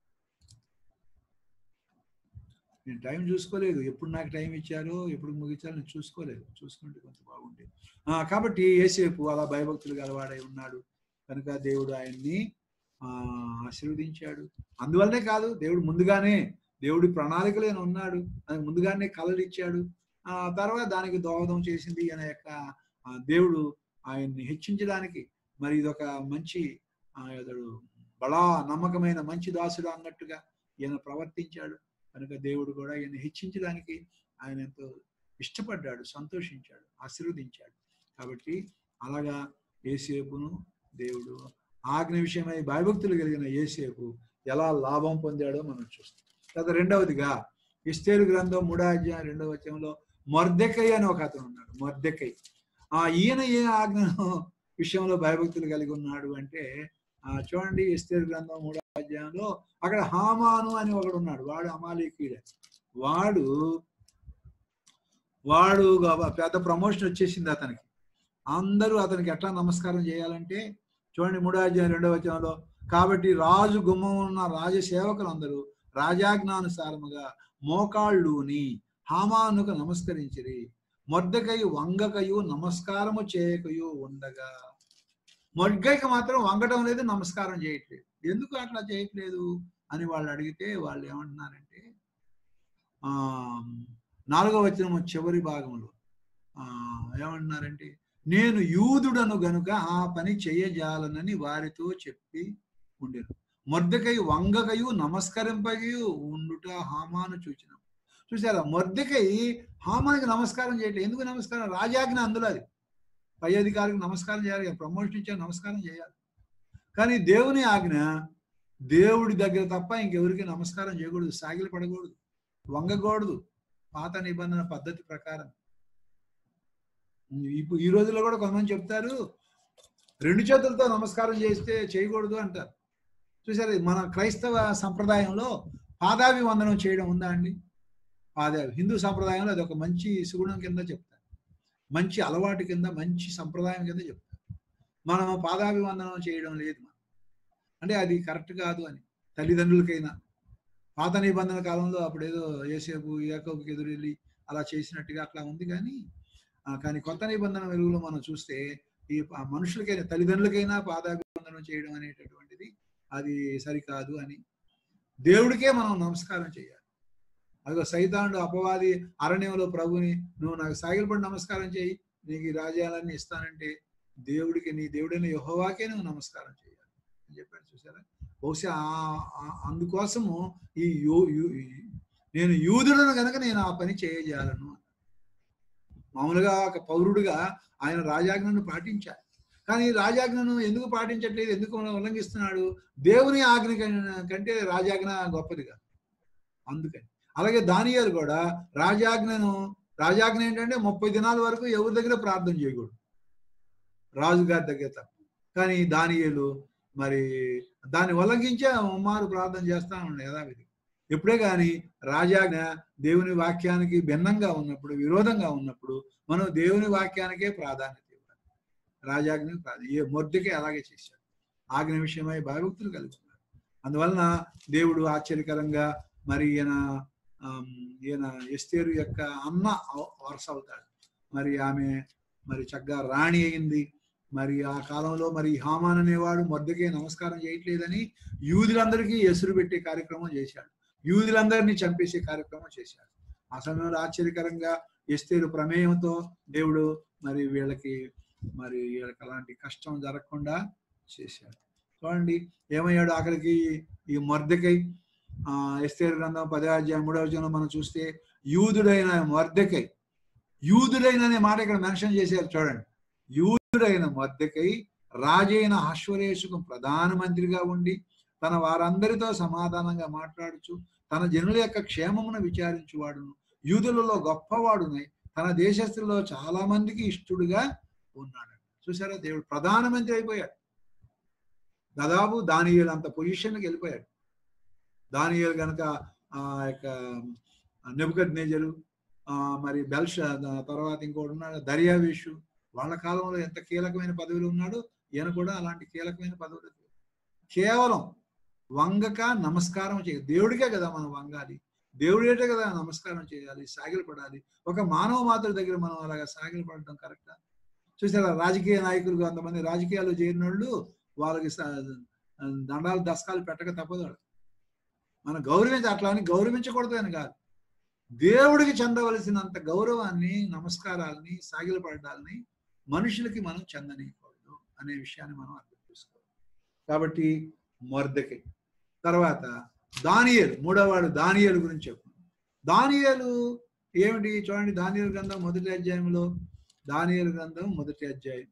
నేను టైం చూసుకోలేదు, ఎప్పుడు నాకు టైం ఇచ్చారో ఎప్పుడు ముగించారో నేను చూసుకోలేదు. చూసుకుంటే కొంచెం బాగుండేది. కాబట్టి యేసేపు అలా భయభక్తులు గలవాడై ఉన్నాడు కనుక దేవుడు ఆయన్ని ఆ ఆశీర్వదించాడు. అందువల్లనే కాదు, దేవుడు ముందుగానే దేవుడి ప్రణాళికలో ఉన్నాడు, ఆయనకు ముందుగానే కలలు ఇచ్చాడు. ఆ తర్వాత దానికి దోహదం చేసింది అనే యొక్క దేవుడు ఆయన్ని హెచ్చించడానికి. మరి ఇదొక మంచి ఇతడు బలా నమ్మకమైన మంచి దాసుడు అన్నట్టుగా ఈయన ప్రవర్తించాడు కనుక దేవుడు కూడా ఈయన హెచ్చించడానికి ఆయన ఎంతో ఇష్టపడ్డాడు, సంతోషించాడు, ఆశీర్వదించాడు. కాబట్టి అలాగా యేసేపును దేవుడు ఆజ్ఞ విషయమై భయభక్తులు కలిగిన యేసేపు ఎలా లాభం పొందాడో మనం చూస్తాం. తర్వాత రెండవదిగా ఎస్తేరు గ్రంథం మూడో అధ్యాయం రెండవ వచనంలో మొర్దెకై అని ఒక అతను ఉన్నాడు. మొర్దెకై ఆ ఈయన ఏ ఆజ్ఞను విషయంలో భయభక్తులు కలిగి ఉన్నాడు అంటే ఆ చూడండి, ఎస్తేరు గ్రంథం మూడో అధ్యాయంలో అక్కడ హామాను అని ఒకడు ఉన్నాడు. వాడు అమాలేకీయుడే. వాడు వాడు పెద్ద ప్రమోషన్ వచ్చేసింది అతనికి. అందరూ అతనికి ఎట్లా నమస్కారం చేయాలంటే చూడండి మూడో అధ్యాయం రెండవ వచనంలో, కాబట్టి రాజు గుమ్మం ఉన్న రాజ సేవకులందరూ రాజాజ్ఞానుసారముగా మోకాళ్ళుని హామానుకు నమస్కరించిరి. మొర్దెకై వంగకయు నమస్కారము చేయకయు ఉండగా. మొర్దెకై మాత్రం వంగటం లేదు, నమస్కారం చేయట్లేదు. ఎందుకు అట్లా చేయట్లేదు అని వాళ్ళు అడిగితే వాళ్ళు ఏమంటున్నారంటే ఆ నాలుగో వచనం చివరి భాగంలో ఆ ఏమంటున్నారంటే నేను యూదుడను గనుక ఆ పని చేయజాలనని వారితో చెప్పి ఉండేను. మొర్దెకై వంగకయు నమస్కరింపకయు ఉండుట హామాను చూచిన. చూసారా, మొర్దెకై హామానికి నమస్కారం చేయట్లేదు. ఎందుకు నమస్కారం? రాజాజ్ఞ అందులో అది. పై అధికారికి నమస్కారం చేయాలి, ప్రమోషన్ ఇచ్చే నమస్కారం చేయాలి. కానీ దేవుని ఆజ్ఞ దేవుడి దగ్గర తప్ప ఇంకెవరికి నమస్కారం చేయకూడదు, సాగిలి పడకూడదు, వంగకూడదు. పాత నిబంధన పద్ధతి ప్రకారం. ఇప్పుడు ఈ రోజుల్లో కూడా కొంతమంది చెప్తారు రెండు చేతులతో నమస్కారం చేస్తే చేయకూడదు అంటారు. చూసారు, మన క్రైస్తవ సంప్రదాయంలో పాదాభి వందనం చేయడం ఉందా అండి? పాదాభి హిందూ సంప్రదాయంలో అది ఒక మంచి సుగుణం కింద చెప్తారు, మంచి అలవాటు కింద, మంచి సంప్రదాయం కింద చెప్తారు. మనం పాదాభివందనం చేయడం లేదు, అంటే అది కరెక్ట్ కాదు అని. తల్లిదండ్రులకైనా పాత నిబంధన కాలంలో అప్పుడు ఏదో యేసేపు యాకోబుకి ఎదురెళ్ళి అలా చేసినట్టుగా అట్లా ఉంది. కానీ కానీ కొత్త నిబంధన వెలుగులో మనం చూస్తే ఈ మనుషులకైనా తల్లిదండ్రులకైనా పాదాభివందనం చేయడం అనేటటువంటిది అది సరికాదు అని. దేవుడికే మనం నమస్కారం చేయాలి. అదిగో సైతానుడు అపవాది అరణ్యంలో ప్రభుని నువ్వు నాకు సాగిలపడి నమస్కారం చేయి, నీకు ఈ రాజ్యాలన్నీ ఇస్తానంటే దేవుడికి, నీ దేవుడైన యెహోవాకే నువ్వు నమస్కారం చేయాలి అని చెప్పాడు. చూసారా, బహుశా అందుకోసము ఈ యూ నేను యూదులను కనుక నేను ఆ పని చేయజాలను. మామూలుగా ఒక పౌరుడుగా ఆయన రాజాజ్ఞను పాటించాలి. కానీ రాజాజ్ఞను ఎందుకు పాటించట్లేదు, ఎందుకు ఉల్లంఘిస్తున్నాడు? దేవుని ఆజ్ఞ కంటే రాజాజ్ఞ గొప్పదిగా, అందుకని. అలాగే దానియేలు కూడా రాజాజ్ఞను రాజాజ్ఞ ఏంటంటే ముప్పై దినాల వరకు ఎవరి దగ్గర ప్రార్థన చేయకూడదు, రాజుగారి దగ్గర తప్ప. కానీ దానియేలు మరి దాన్ని ఉల్లంఘించే ఉమ్మారు ప్రార్థన చేస్తా ఉండే యథావిధి. ఎప్పుడే కానీ రాజాజ్ఞ దేవుని వాక్యానికి భిన్నంగా ఉన్నప్పుడు, విరోధంగా ఉన్నప్పుడు మనం దేవుని వాక్యానికే ప్రాధాన్యత ఇవ్వాలి, రాజాజ్ఞకి ప్రాధాన్యత. ఏ మొర్దెకై అలాగే చేశాడు, ఆజ్ఞ విషయమై భయభక్తులు కలిగి ఉన్నాడు. అందువలన దేవుడు ఆశ్చర్యకరంగా మరి ఈయన ఈయన ఎస్తేరు యొక్క అన్న వరుస అవుతాడు. మరి ఆమె మరి చక్కగా రాణి అయింది. మరి ఆ కాలంలో మరి హామాన్ అనేవాడు మొర్దెకై నమస్కారం చేయట్లేదని యూదులందరికీ ఎసురు పెట్టే కార్యక్రమం చేశాడు, యూదులందరినీ చంపేసే కార్యక్రమం చేశాడు. ఆ సమయంలో ఆశ్చర్యకరంగా ఎస్తేరు ప్రమేయంతో దేవుడు మరి వీళ్ళకి మరి వీళ్ళకి అలాంటి కష్టం జరగకుండా చేశాడు. చూడండి ఏమయ్యాడు ఆఖరికి ఈ మొర్దెకై. ఆ ఎస్తేరు గ్రంథం పదో అధ్యాయం మూడవ వచనంలో మనం చూస్తే యూదుడైన మొర్దెకై, యూదుడైన అనే మాట ఇక్కడ మెన్షన్ చేశారు చూడండి. యూదుడైన మొర్దెకై రాజైన అహష్వేరోషుకు ప్రధానమంత్రిగా ఉండి తన వారందరితో సమాధానంగా మాట్లాడుచు తన జనుల యొక్క క్షేమమును విచారించువాడును, యూదులలో గొప్పవాడునై తన దేశస్తుల్లో చాలా మందికి ఇష్టడుగా ఉన్నాడు. చూసారా, దేవుడు ప్రధానమంత్రి అయిపోయాడు. దాదాపు దానియేలు అంత పొజిషన్కి వెళ్ళిపోయాడు. దానియేలు కనుక ఆ యొక్క నెబుకద్నెజరు, ఆ మరి బెల్ష తర్వాత ఇంకోటి ఉన్నాడు దర్యావేషు, వాళ్ళ కాలంలో ఎంత కీలకమైన పదవిలో ఉన్నాడు. ఈయన కూడా అలాంటి కీలకమైన పదవులు. కేవలం వంగక నమస్కారం చేయాలి. దేవుడికే కదా మనం వంగాలి, దేవుడేటే కదా నమస్కారం చేయాలి, సాగిలు పడాలి. ఒక మానవ మాతృ దగ్గర మనం అలాగా సాగిలు పడటం కరెక్టా? చూసారా, రాజకీయ నాయకులు కొంతమంది రాజకీయాల్లో చేరిన వాళ్ళు వాళ్ళకి దండాలు దశకాలు పెట్టక తప్పదు. మనం గౌరవించి అట్లా అని గౌరవించకూడదు అని కాదు, దేవుడికి చెందవలసినంత గౌరవాన్ని, నమస్కారాలని, సాగిల పడాలని మనుషులకి మనం చెందనీయకూడదు అనే విషయాన్ని మనం అర్థం చేసుకోవాలి. కాబట్టి మొర్దెకై తర్వాత దానియేలు, మూడోవాడు దానియేలు గురించి చెప్పుకున్నాం. దానియేలు ఏమిటి చూడండి, దానియేలు గ్రంథం మొదటి అధ్యాయంలో, దానియేలు గ్రంథం మొదటి అధ్యాయం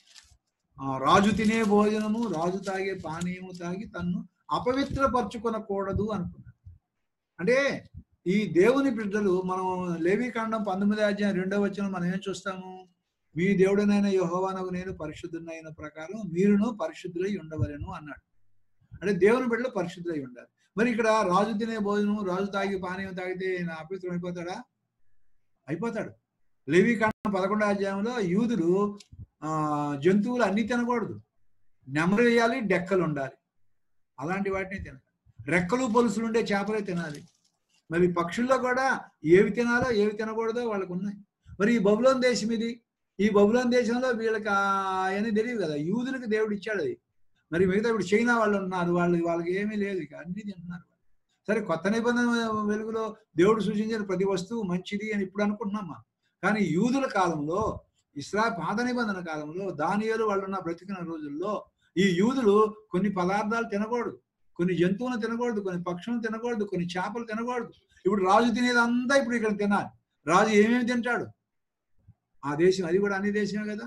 ఆ రాజు తినే భోజనము, రాజు తాగే పానీయము తాగి తన్ను అపవిత్రపరచుకొనకూడదు అనుకున్నాడు. అంటే ఈ దేవుని బిడ్డలు, మనం లేవీకాండం పంతొమ్మిది అధ్యాయం రెండవ వచనం మనం ఏం చూస్తాము, మీ దేవుడనైన యెహోవానగు నేను పరిశుద్ధునైన ప్రకారం మీరును పరిశుద్ధులై ఉండవలెను అన్నాడు. అంటే దేవుని బిడ్డలు పరిశుద్ధులై ఉండాలి. మరి ఇక్కడ రాజు తినే భోజనం, రాజు తాగి పానీయం తాగితే అపవిత్రం అయిపోతాడా? అయిపోతాడు. లేవీకాండం పదకొండవ అధ్యాయంలో యూదులు ఆ జంతువులు అన్ని తినకూడదు, నెమరు వేయాలి, డెక్కలు ఉండాలి, అలాంటి వాటిని తినాలి. రెక్కలు పొలుసులు ఉండే చేపలే తినాలి. మరి పక్షుల్లో కూడా ఏవి తినాలో ఏవి తినకూడదో వాళ్ళకు ఉన్నాయి. మరి ఈ బబులోన్ దేశం ఇది, ఈ బబులోన్ దేశంలో వీళ్ళకి అవన్నీ తెలియదు కదా, యూదులకు దేవుడు ఇచ్చాడు అది. మరి మిగతా ఇప్పుడు చైనా వాళ్ళు ఉన్నారు, వాళ్ళు వాళ్ళకి ఏమీ లేదు, ఇక అన్ని తింటున్నారు. సరే, కొత్త నిబంధన వెలుగులో దేవుడు సూచించిన ప్రతి వస్తువు మంచిది అని ఇప్పుడు అనుకుంటున్నామా, కానీ యూదుల కాలంలో, ఇస్రా పాత నిబంధన కాలంలో, దానియేలు వాళ్ళు ఉన్న బ్రతికిన రోజుల్లో ఈ యూదులు కొన్ని పదార్థాలు తినకూడదు, కొన్ని జంతువులను తినకూడదు, కొన్ని పక్షులను తినకూడదు, కొన్ని చేపలు తినకూడదు. ఇప్పుడు రాజు తినేది అంతా ఇప్పుడు ఇక్కడ తినాలి. రాజు ఏమేమి తింటాడు? ఆ దేశం అది కూడా అన్ని దేశమే కదా.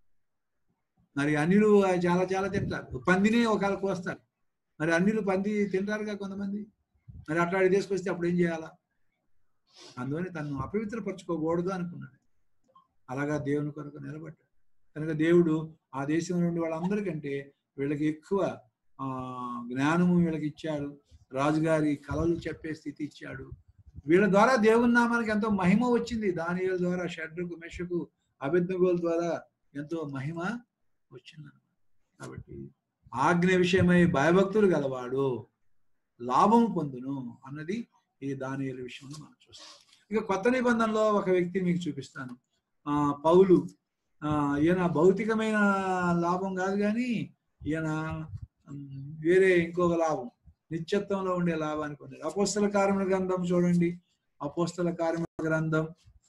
మరి అన్నిలు చాలా చాలా తింటారు. పందిని ఒకవేళ కోస్తారు, మరి అన్నిలు పంది తింటారుగా కొంతమంది. మరి అట్లాంటి తీసుకొస్తే అప్పుడు ఏం చేయాలా? అందువని తను అపవిత్రపరచుకోకూడదు అనుకున్నాడు. అలాగా దేవుని కొరకు నిలబడ్డాడు. కనుక దేవుడు ఆ దేశం నుండి వాళ్ళందరికంటే వీళ్ళకి ఎక్కువ ఆ జ్ఞానము వీళ్ళకి ఇచ్చాడు. రాజుగారి కళలు చెప్పే స్థితి ఇచ్చాడు. వీళ్ళ ద్వారా దేవుని నామానికి ఎంతో మహిమ వచ్చింది. దానియేలు ద్వారా, షడ్రకు, మెషకు, అబేద్నెగోల ద్వారా ఎంతో మహిమ వచ్చిందన్నమాట. కాబట్టి ఆజ్ఞ విషయమై భయభక్తులు గలవాడు లాభం పొందును అన్నది ఈ దానియేలు విషయంలో మనం చూస్తాం. ఇక కొత్త నిబంధనలో ఒక వ్యక్తి మీకు చూపిస్తాను. ఆ పౌలు. ఆ ఈయన భౌతికమైన లాభం కాదు, కానీ ఈయన వేరే ఇంకొక లాభం, నిత్యత్వంలో ఉండే లాభానికి పొందాడు. అపోస్తల కార్యముల గ్రంథం చూడండి. అపోస్తల కార్యముల గ్రంథం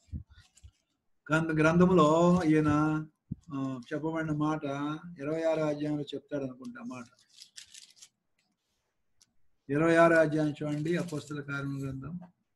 గ్రంథ గ్రంథంలో ఈయన చెప్పబడిన మాట ఇరవై ఆరో అధ్యాయంలో చెప్తాడు అనుకుంటా మాట. ఇరవై ఆరో అధ్యాయం చూడండి. అపోస్తల కార్యముల గ్రంథం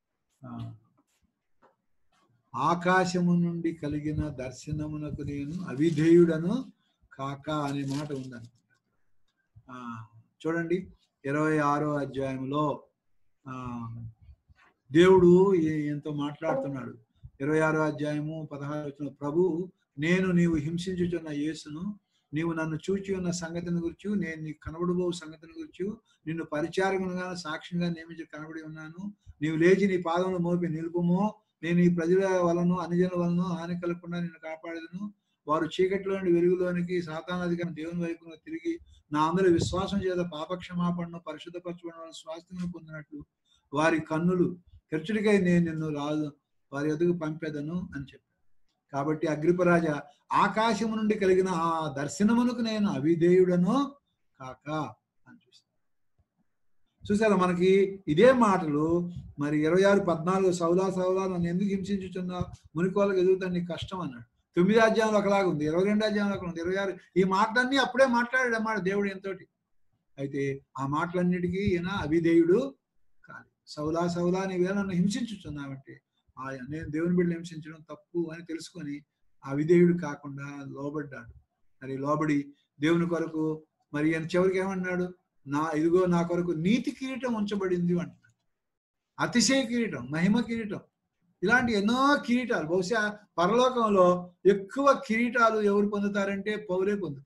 ఆకాశము నుండి కలిగిన దర్శనమునకు నేను అవిధేయుడను కాక అనే మాట ఉందనుకుంటా. ఆ చూడండి, ఇరవై ఆరో అధ్యాయంలో ఆ దేవుడు ఎంతో మాట్లాడుతున్నాడు. ఇరవై ఆరో అధ్యాయము పదహారు వచ్చిన, ప్రభు నేను నీవు హింసించుచున్న యేసును, నీవు నన్ను చూచి ఉన్న సంగతిని గురించి, నేను నీకు కనబడబో సంగతిని గురించి, నిన్ను పరిచారకునిగా సాక్షిగా నియమించి కనబడి ఉన్నాను. నీవు లేచి నీ పాదములు మోపి నిలుపుమో, నేను ఈ ప్రజల వలను అన్యజనుల వలను హాని కలగకుండా నిన్ను కాపాడేదను. వారు చీకటిలోని వెలుగులోనికి సాతానాధికారం దేవుని వైపున తిరిగి నా అందరి విశ్వాసం చేత పాపక్షమాపణను పరిశుద్ధపరచబడిన స్వాస్థ్యమును పొందినట్లు వారి కన్నులు తెరచుడికై నేను నిన్ను రాజు వారి ఎదుగు పంపేదను అని చెప్పాడు. కాబట్టి అగ్రిపరాజా, ఆకాశము నుండి కలిగిన ఆ దర్శనమునకు నేను అవిధేయుడను కాక అని చూస్తాను. చూసారా, మనకి ఇదే మాటలు మరి ఇరవై ఆరు పద్నాలుగు సౌలా సౌలా నన్ను ఎందుకు హింసించుచున్నా, మునికోళ్ళకి ఎదుగుతాను నీకు కష్టం అన్నాడు. తొమ్మిది అధ్యాయంలో ఒకలాగా ఉంది, ఇరవై రెండు అధ్యాయంలో ఒకలా ఉంది, ఇరవై ఆరు ఈ మాటలన్నీ అప్పుడే మాట్లాడాడు అన్నమాట దేవుడు ఎంతోటి. అయితే ఆ మాటలన్నిటికీ ఈయన అవిధేయుడు కాదు. సౌలా సౌలా నీవేళ నన్ను హింసించుచున్నావంటే ఆ నేను దేవుని బిడ్డలు హింసించడం తప్పు అని తెలుసుకొని ఆ విధేయుడు కాకుండా లోబడ్డాడు. మరి లోబడి దేవుని కొరకు మరి ఆయన చివరికి ఏమన్నాడు, నా ఇదిగో నా కొరకు నీతి కిరీటం ఉంచబడింది అంటున్నాడు. అతిశయ కిరీటం, మహిమ కిరీటం, ఇలాంటి ఎన్నో కిరీటాలు. బహుశా పరలోకంలో ఎక్కువ కిరీటాలు ఎవరు పొందుతారంటే పౌలే పొందుతారు.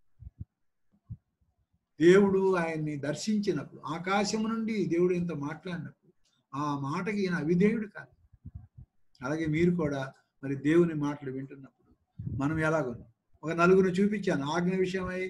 దేవుడు ఆయన్ని దర్శించినప్పుడు, ఆకాశం నుండి దేవుడు ఇంత మాట్లాడినప్పుడు ఆ మాటకి ఈయన అవిధేయుడు కాదు. అలాగే మీరు కూడా మరి దేవుని మాటలు వింటున్నప్పుడు మనం ఎలాగో ఒక నలుగురిని చూపించాను. ఆజ్ఞ విషయమై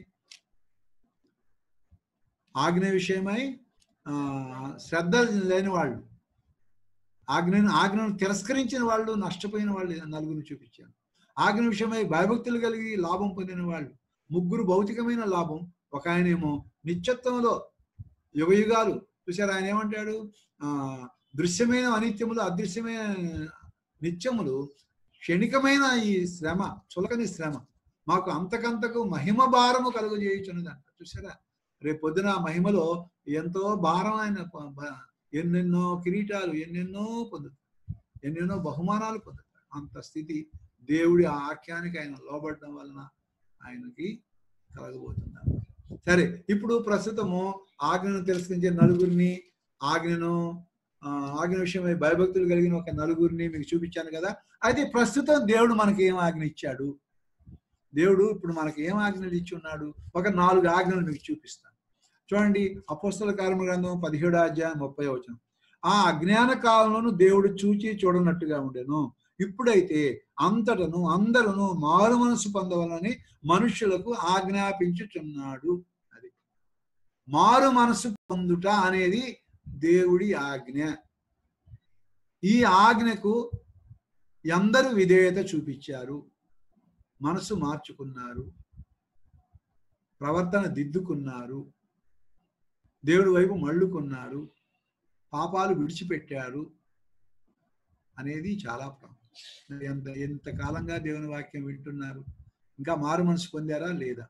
ఆజ్ఞ విషయమై ఆ శ్రద్ధ లేని వాళ్ళు, ఆజ్ఞను ఆజ్ఞను తిరస్కరించిన వాళ్ళు, నష్టపోయిన వాళ్ళు నలుగురిని చూపించాను. ఆజ్ఞ విషయమై భయభక్తులు కలిగి లాభం పొందిన వాళ్ళు ముగ్గురు భౌతికమైన లాభం, ఒక ఆయనేమో నిత్యత్వంలో యుగ యుగాలు. చూసారు ఆయన ఏమంటాడు, ఆ దృశ్యమైన అనిత్యములు, అదృశ్యమైన నిత్యములు, క్షణికమైన ఈ శ్రమ, చులకని శ్రమ మాకు అంతకంతకు మహిమ భారము కలుగజేయుచున్నదంట. చూసారా, రేపు పొద్దున మహిమలో ఎంతో భారం ఆయన ఎన్నెన్నో కిరీటాలు ఎన్నెన్నో పొందుతారు, ఎన్నెన్నో బహుమానాలు పొందుతారు. అంత స్థితి దేవుడి ఆ ఆఖ్యానికి ఆయన లోబడడం వలన ఆయనకి కలగబోతున్నారు. సరే, ఇప్పుడు ప్రస్తుతము ఆజ్ఞను తిరస్కరించే నలుగురిని, ఆజ్ఞను ఆజ్ఞ విషయమై భయభక్తులు కలిగిన ఒక నలుగురిని మీకు చూపించాను కదా. అయితే ప్రస్తుతం దేవుడు మనకి ఏం ఆజ్ఞ ఇచ్చాడు, దేవుడు ఇప్పుడు మనకి ఏం ఆజ్ఞలు ఇచ్చి ఉన్నాడు, ఒక నాలుగు ఆజ్ఞలు మీకు చూపిస్తాను. చూడండి, అపోస్తల కార్యముల గ్రంథం పదిహేడో అధ్యాయం ముప్పై వచనం. ఆ అజ్ఞాన కాలంలోను దేవుడు చూచి చూడనట్టుగా ఉండెను, ఇప్పుడైతే అంతటను అందరూ మారు మనసు పొందవాలని మనుషులకు ఆజ్ఞాపించుచున్నాడు. అది మారు మనసు పొందుట అనేది దేవుడి ఆజ్ఞ. ఈ ఆజ్ఞకు అందరూ విధేయత చూపించారు, మనసు మార్చుకున్నారు, ప్రవర్తన దిద్దుకున్నారు, దేవుడి వైపు మళ్ళుకున్నారు, పాపాలు విడిచిపెట్టారు అనేది చాలా ప్రాముఖ్యం. ఎంత ఎంతకాలంగా దేవుని వాక్యం వింటున్నారు, ఇంకా మారు మనసు పొందారా లేదా?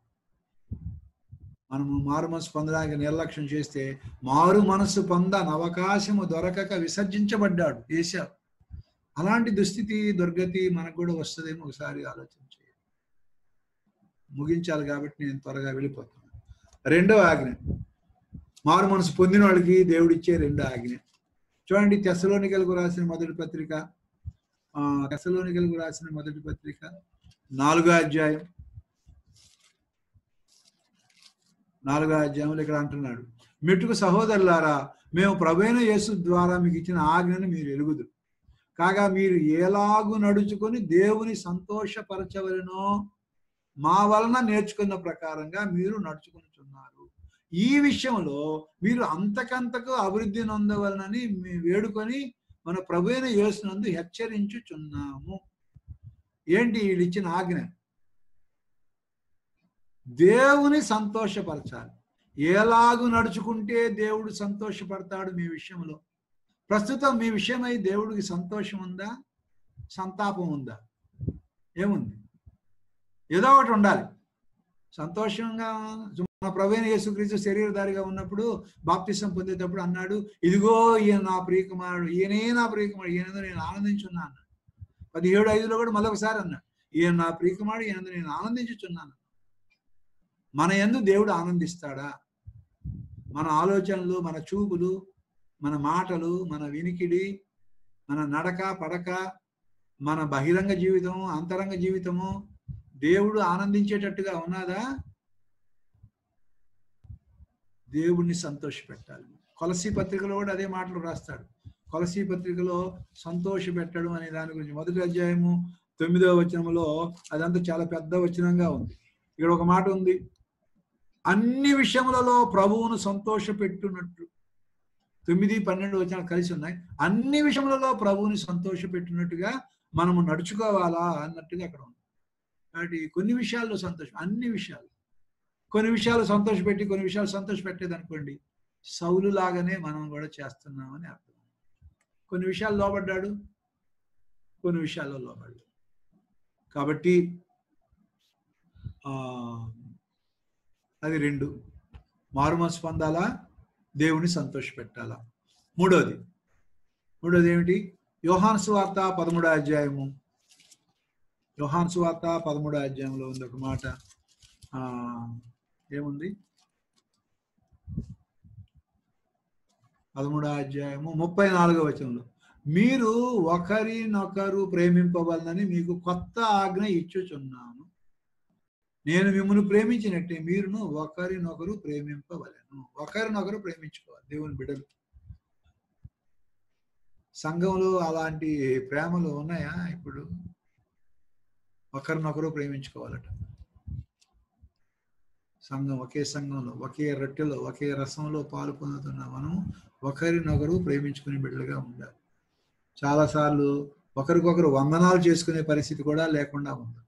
మనము మారు మనసు పొందడానికి నిర్లక్ష్యం చేస్తే మారు మనసు పొందని అవకాశము దొరకక విసర్జించబడ్డాడు ఏశావు. అలాంటి దుస్థితి దుర్గతి మనకు కూడా వస్తుందేమో ఒకసారి ఆలోచన చేయాలి. ముగించాలి కాబట్టి నేను త్వరగా వెళ్ళిపోతున్నాను. రెండవ ఆజ్ఞ, మారు మనసు పొందిన వాళ్ళకి దేవుడిచ్చే రెండో ఆజ్ఞ. చూడండి, తెస్సలోనికలకు రాసిన మొదటి పత్రిక, ఆ తెస్సలోనికలకు రాసిన మొదటి పత్రిక నాలుగో అధ్యాయం నాలుగో అధ్యాయంలో ఇక్కడ అంటున్నాడు, మెట్టుకు సహోదరులారా, మేము ప్రభువైన యేసు ద్వారా మీకు ఇచ్చిన ఆజ్ఞను మీరు ఎరుగుదురు కాగా మీరు ఎలాగు నడుచుకొని దేవుని సంతోషపరచవలెనో మా వలన నేర్చుకున్న ప్రకారంగా మీరు నడుచుకుంటున్నారు. ఈ విషయంలో మీరు అంతకంతకు అభివృద్ధి నొందవలనని వేడుకొని మన ప్రభువైన యేసునందు హెచ్చరించుచున్నాము. ఏంటి వీళ్ళు ఇచ్చిన ఆజ్ఞ? దేవుని సంతోషపరచాలి. ఎలాగు నడుచుకుంటే దేవుడు సంతోషపడతాడు మీ విషయంలో? ప్రస్తుతం మీ విషయమై దేవుడికి సంతోషం ఉందా, సంతాపం ఉందా? ఏముంది? ఏదో ఒకటి ఉండాలి. సంతోషంగా మన ప్రభువైన యేసుక్రీస్తు శరీరధారిగా ఉన్నప్పుడు బాప్తిసం పొందేటప్పుడు అన్నాడు, ఇదిగో ఈయన నా ప్రియకుమారుడు, ఈయనే నా ప్రియకుమారుడు, ఈయన నేను ఆనందించున్నా అన్నాడు. పదిహేడు ఐదులో కూడా మరొకసారి అన్నాడు, ఈయన నా ప్రియకుమారుడు, ఈయన నేను ఆనందించుచున్నాను. మన యందు దేవుడు ఆనందిస్తాడా? మన ఆలోచనలు, మన చూపులు, మన మాటలు, మన వినికిడి, మన నడక పడక, మన బహిరంగ జీవితం, అంతరంగ జీవితము దేవుడు ఆనందించేటట్టుగా ఉన్నదా? దేవుణ్ణి సంతోషపెట్టాలి. కొలసీ పత్రికలో కూడా అదే మాటలు రాస్తాడు. కొలసీ పత్రికలో సంతోష పెట్టడం అనే దాని గురించి మొదటి అధ్యాయము తొమ్మిదవ వచనంలో అదంతా చాలా పెద్ద వచనంగా ఉంది. ఇక్కడ ఒక మాట ఉంది, అన్ని విషయములలో ప్రభువును సంతోష పెట్టునట్లు. తొమ్మిది పన్నెండు వచనాలు కలిసి ఉన్నాయి. అన్ని విషయములలో ప్రభువుని సంతోష పెట్టినట్టుగా మనము నడుచుకోవాలా అన్నట్టుగా అక్కడ ఉంది. కాబట్టి కొన్ని విషయాల్లో సంతోషం, అన్ని విషయాలు, కొన్ని విషయాలు సంతోష పెట్టి కొన్ని విషయాలు సంతోష పెట్టలేదు అనుకోండి, సౌలు లాగానే మనం కూడా చేస్తున్నామని అర్థం. కొన్ని విషయాలు లోబడ్డాడు, కొన్ని విషయాల్లో లోబడ్డాడు. కాబట్టి ఆ అది రెండు. మారు మనసు పొందాలా, దేవుని సంతోషపెట్టాలా. మూడోది మూడోది ఏమిటి? యోహాను సువార్త పదమూడో అధ్యాయము యోహాను సువార్త పదమూడో అధ్యాయంలో ఉంది ఒక మాట. ఆ ఏముంది? పదమూడో అధ్యాయము ముప్పై నాలుగో వచనంలో, మీరు ఒకరినొకరు ప్రేమింపవలనని మీకు కొత్త ఆజ్ఞ ఇచ్చుచున్నాను, నేను మిమ్మల్ని ప్రేమించినట్టే మీరును ఒకరినొకరు ప్రేమింపవలెను. ఒకరినొకరు ప్రేమించుకోవాలి దేవుని బిడ్డలు. సంఘంలో అలాంటి ప్రేమలు ఉన్నాయా? ఇప్పుడు ఒకరినొకరు ప్రేమించుకోవాలట. సంఘం, ఒకే సంఘంలో, ఒకే రొట్టెలో, ఒకే రసంలో పాలు పొందుతున్న మనం ఒకరినొకరు ప్రేమించుకునే బిడ్డలుగా ఉండాలి. చాలాసార్లు ఒకరికొకరు వందనాలు చేసుకునే పరిస్థితి కూడా లేకుండా ఉంది.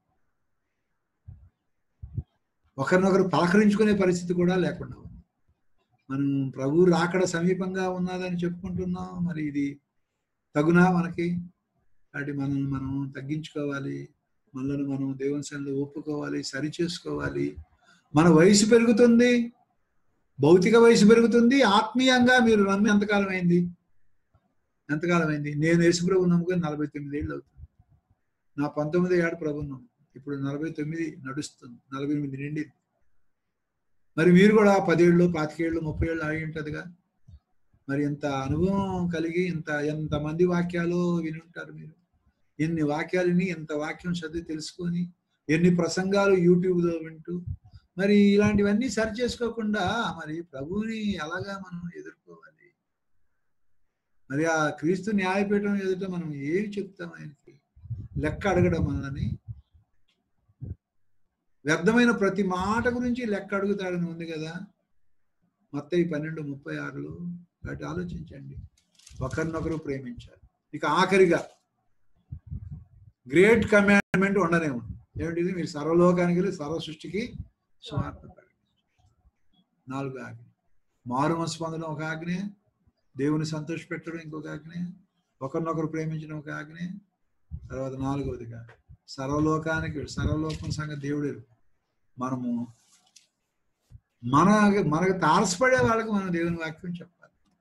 ఒకరినొకరు పలకరించుకునే పరిస్థితి కూడా లేకుండా ఉంది. మనం ప్రభు రాకడ సమీపంగా ఉన్నదని చెప్పుకుంటున్నాం. మరి ఇది తగునా మనకి? కాబట్టి మనం మనం తగ్గించుకోవాలి, మనల్ని మనం దేవుని సన్నిధిలో ఒప్పుకోవాలి, సరి చేసుకోవాలి. మన వయసు పెరుగుతుంది, భౌతిక వయసు పెరుగుతుంది, ఆత్మీయంగా మీరు నమ్మి ఎంతకాలం అయింది? ఎంతకాలం అయింది? నేను యేసుప్రభు నమ్ముకొని నలభై తొమ్మిది ఏళ్ళు అవుతుంది. నా పంతొమ్మిది ఏడు ప్రభు నమ్ము, ఇప్పుడు నలభై తొమ్మిది నడుస్తుంది, నలభై ఎనిమిది నిండింది. మరి మీరు కూడా పదేళ్ళు, పాతికేళ్ళు, ముప్పై ఏళ్ళు అయి ఉంటుందిగా. మరి ఇంత అనుభవం కలిగి ఇంత ఎంతమంది వాక్యాలు విని ఉంటారు మీరు. ఎన్ని వాక్యాలని, ఎంత వాక్యం చదివి తెలుసుకొని, ఎన్ని ప్రసంగాలు యూట్యూబ్లో వింటూ, మరి ఇలాంటివన్నీ సరి చేసుకోకుండా మరి ప్రభువుని ఎలాగా మనం ఎదుర్కోవాలి? మరి ఆ క్రీస్తు న్యాయపీఠం ఎదుట మనం ఏమి చెప్తాం? ఆయనకి లెక్క అడగడం మనల్ని. వ్యర్థమైన ప్రతి మాట గురించి లెక్క అడుగుతాడని ఉంది కదా మత్తయి పన్నెండు ముప్పై ఆరులో. కాబట్టి ఆలోచించండి, ఒకరినొకరు ప్రేమించాలి. ఇక ఆఖరిగా గ్రేట్ కమాండ్మెంట్ ఉండనే ఉంది. ఏమిటిది? మీరు సర్వలోకానికి వెళ్ళి సర్వ సృష్టికి సువార్త ప్రకటించండి. నాలుగు ఆజ్ఞ. మారు మనసు పొందడం ఒక ఆజ్ఞ, దేవుని సంతోష పెట్టడం ఇంకొక ఆజ్ఞ, ఒకరినొకరు ప్రేమించడం ఒక ఆజ్ఞ. తర్వాత నాలుగవదిగా సర్వలోకానికి, సర్వలోకం సంగతి దేవుడు మనము మన మనకు తారసపడే వాళ్ళకి మనం దేవుని వాక్యం చెప్పాలి.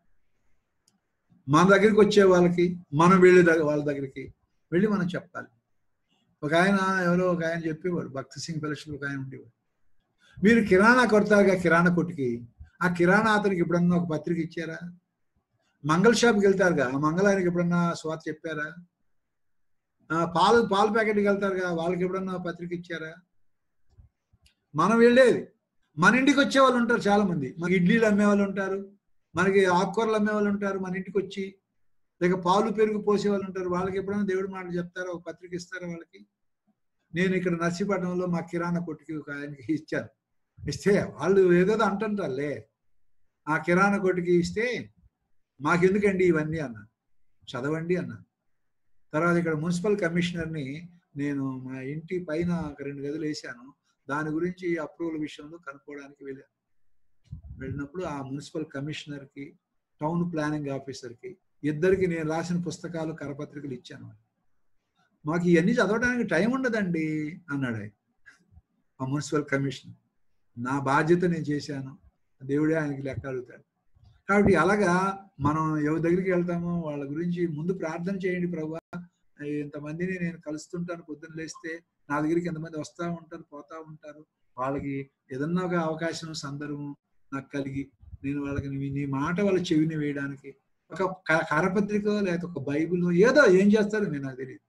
మన దగ్గరికి వచ్చే వాళ్ళకి మనం వెళ్ళే వాళ్ళ దగ్గరికి వెళ్ళి మనం చెప్పాలి. ఒక ఆయన ఎవరో ఒక ఆయన చెప్పేవాడు, భక్తి సింగ్ ఫెలోషిప్ ఒక ఆయన ఉండేవాడు, మీరు కిరాణా కొడతారుగా కిరాణా కొట్టుకి, ఆ కిరాణా అతనికి ఎప్పుడన్నా ఒక పత్రిక ఇచ్చారా? మంగళ షాప్కి వెళ్తారుగా, ఆ మంగళానికి ఎప్పుడన్నా స్వార్థ చెప్పారా? పాలు పాలు ప్యాకెట్కి వెళ్తారుగా, వాళ్ళకి ఎప్పుడన్నా పత్రిక ఇచ్చారా? మనం వెళ్ళేది, మన ఇంటికి వచ్చే వాళ్ళు ఉంటారు చాలా మంది. మనకి ఇడ్లీలు అమ్మే వాళ్ళు ఉంటారు, మనకి ఆకుకూరలు అమ్మే వాళ్ళు ఉంటారు మన ఇంటికి వచ్చి, లేక పాలు పెరుగు పోసే వాళ్ళు ఉంటారు. వాళ్ళకి ఎప్పుడైనా దేవుడి మాటలు చెప్తారా? ఒక పత్రిక ఇస్తారా వాళ్ళకి? నేను ఇక్కడ నర్సీపట్నంలో మా కిరాణా కొట్టుకి ఒక ఆయనకి ఇచ్చాను. ఇస్తే వాళ్ళు ఏదో అంటుంటారులే, ఆ కిరాణా కొట్టుకి ఇస్తే మాకెందుకండి ఇవన్నీ అన్నాను, చదవండి అన్నాను. తర్వాత ఇక్కడ మున్సిపల్ కమిషనర్ని నేను మా ఇంటి పైన ఒక రెండు గదులు వేసాను, దాని గురించి అప్రూవల్ విషయంలో కనుక్కోవడానికి వెళ్ళాను. వెళ్ళినప్పుడు ఆ మున్సిపల్ కమిషనర్కి, టౌన్ ప్లానింగ్ ఆఫీసర్కి, ఇద్దరికి నేను రాసిన పుస్తకాలు, కరపత్రికలు ఇచ్చాను. మాకు ఇవన్నీ చదవడానికి టైం ఉండదండి అన్నాడు ఆయన, ఆ మున్సిపల్ కమిషనర్. నా బాధ్యత నేను చేశాను, దేవుడే ఆయనకి లెక్క అడుగుతాడు. కాబట్టి అలాగా మనం ఎవరి దగ్గరికి వెళ్తామో వాళ్ళ గురించి ముందు ప్రార్థన చేయండి. ప్రభువా, ఇంతమందిని నేను కలుస్తుంటాను, పొద్దున్న లేస్తే నా దగ్గరికి ఎంతమంది వస్తూ ఉంటారు, పోతూ ఉంటారు, వాళ్ళకి ఏదన్నా ఒక అవకాశం, సందర్భం నాకు కలిగి నేను వాళ్ళకి నీ మాట వాళ్ళ చెవిని వేయడానికి ఒక కరపత్రిక లేకపోతే ఒక బైబిల్ ఏదో ఏం చేస్తారో నేను నాకు తెలియదు.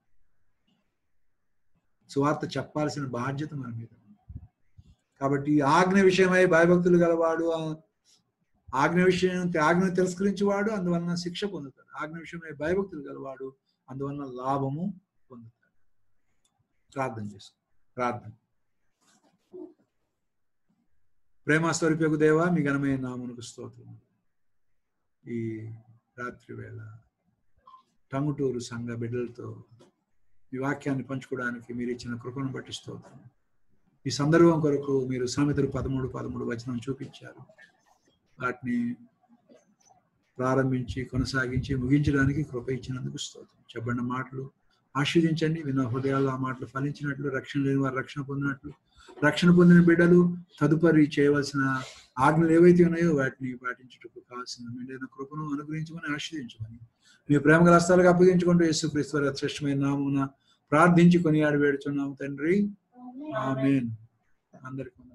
సువార్త చెప్పాల్సిన బాధ్యత మన మీద. కాబట్టి ఆజ్ఞ విషయమై భయభక్తులు గలవాడు, ఆజ్ఞ విషయం ఆజ్ఞను తిరస్కరించేవాడు అందువలన శిక్ష పొందుతాడు. ఆజ్ఞ విషయమై భయభక్తులు గలవాడు అందువలన లాభము పొందుతాడు. ప్రార్థన చేసుకో. ప్రార్థన. ప్రేమ స్వరూపకు దేవా, మీ ఘనమైన నామమునకు స్తోత్రం. ఈ రాత్రి వేళ టంగుటూరు సంఘ బిడ్డలతో ఈ వాక్యాన్ని పంచుకోవడానికి మీరు ఇచ్చిన కృపను బట్టి స్తోత్రం. ఈ సందర్భం కొరకు మీరు సామెతలు పదమూడు పదమూడు వచనం చూపించారు. వాటిని ప్రారంభించి కొనసాగించి ముగించడానికి కృప ఇచ్చినందుకు స్తోత్రం. చెప్పబడిన మాటలు ఆశీర్వదించండి. విన్న హృదయాల్లో ఆ మాటలు ఫలించినట్లు, రక్షణ లేని వారు రక్షణ పొందినట్లు, రక్షణ పొందిన బిడ్డలు తదుపరి చేయవలసిన ఆజ్ఞలు ఏవైతే ఉన్నాయో వాటిని పాటించుటకు కావాల్సిన మెండైన కృపను అనుగ్రహించమని ఆశీర్వదించమని మీ ప్రేమ హస్తాలకు అప్పగించుకుంటూ యేసుక్రీస్తు వారి శ్రేష్టమైన నామమున ప్రార్థించి కొనియాడి వేడుచున్నాము తండ్రి. ఆమేన్. అందరికీ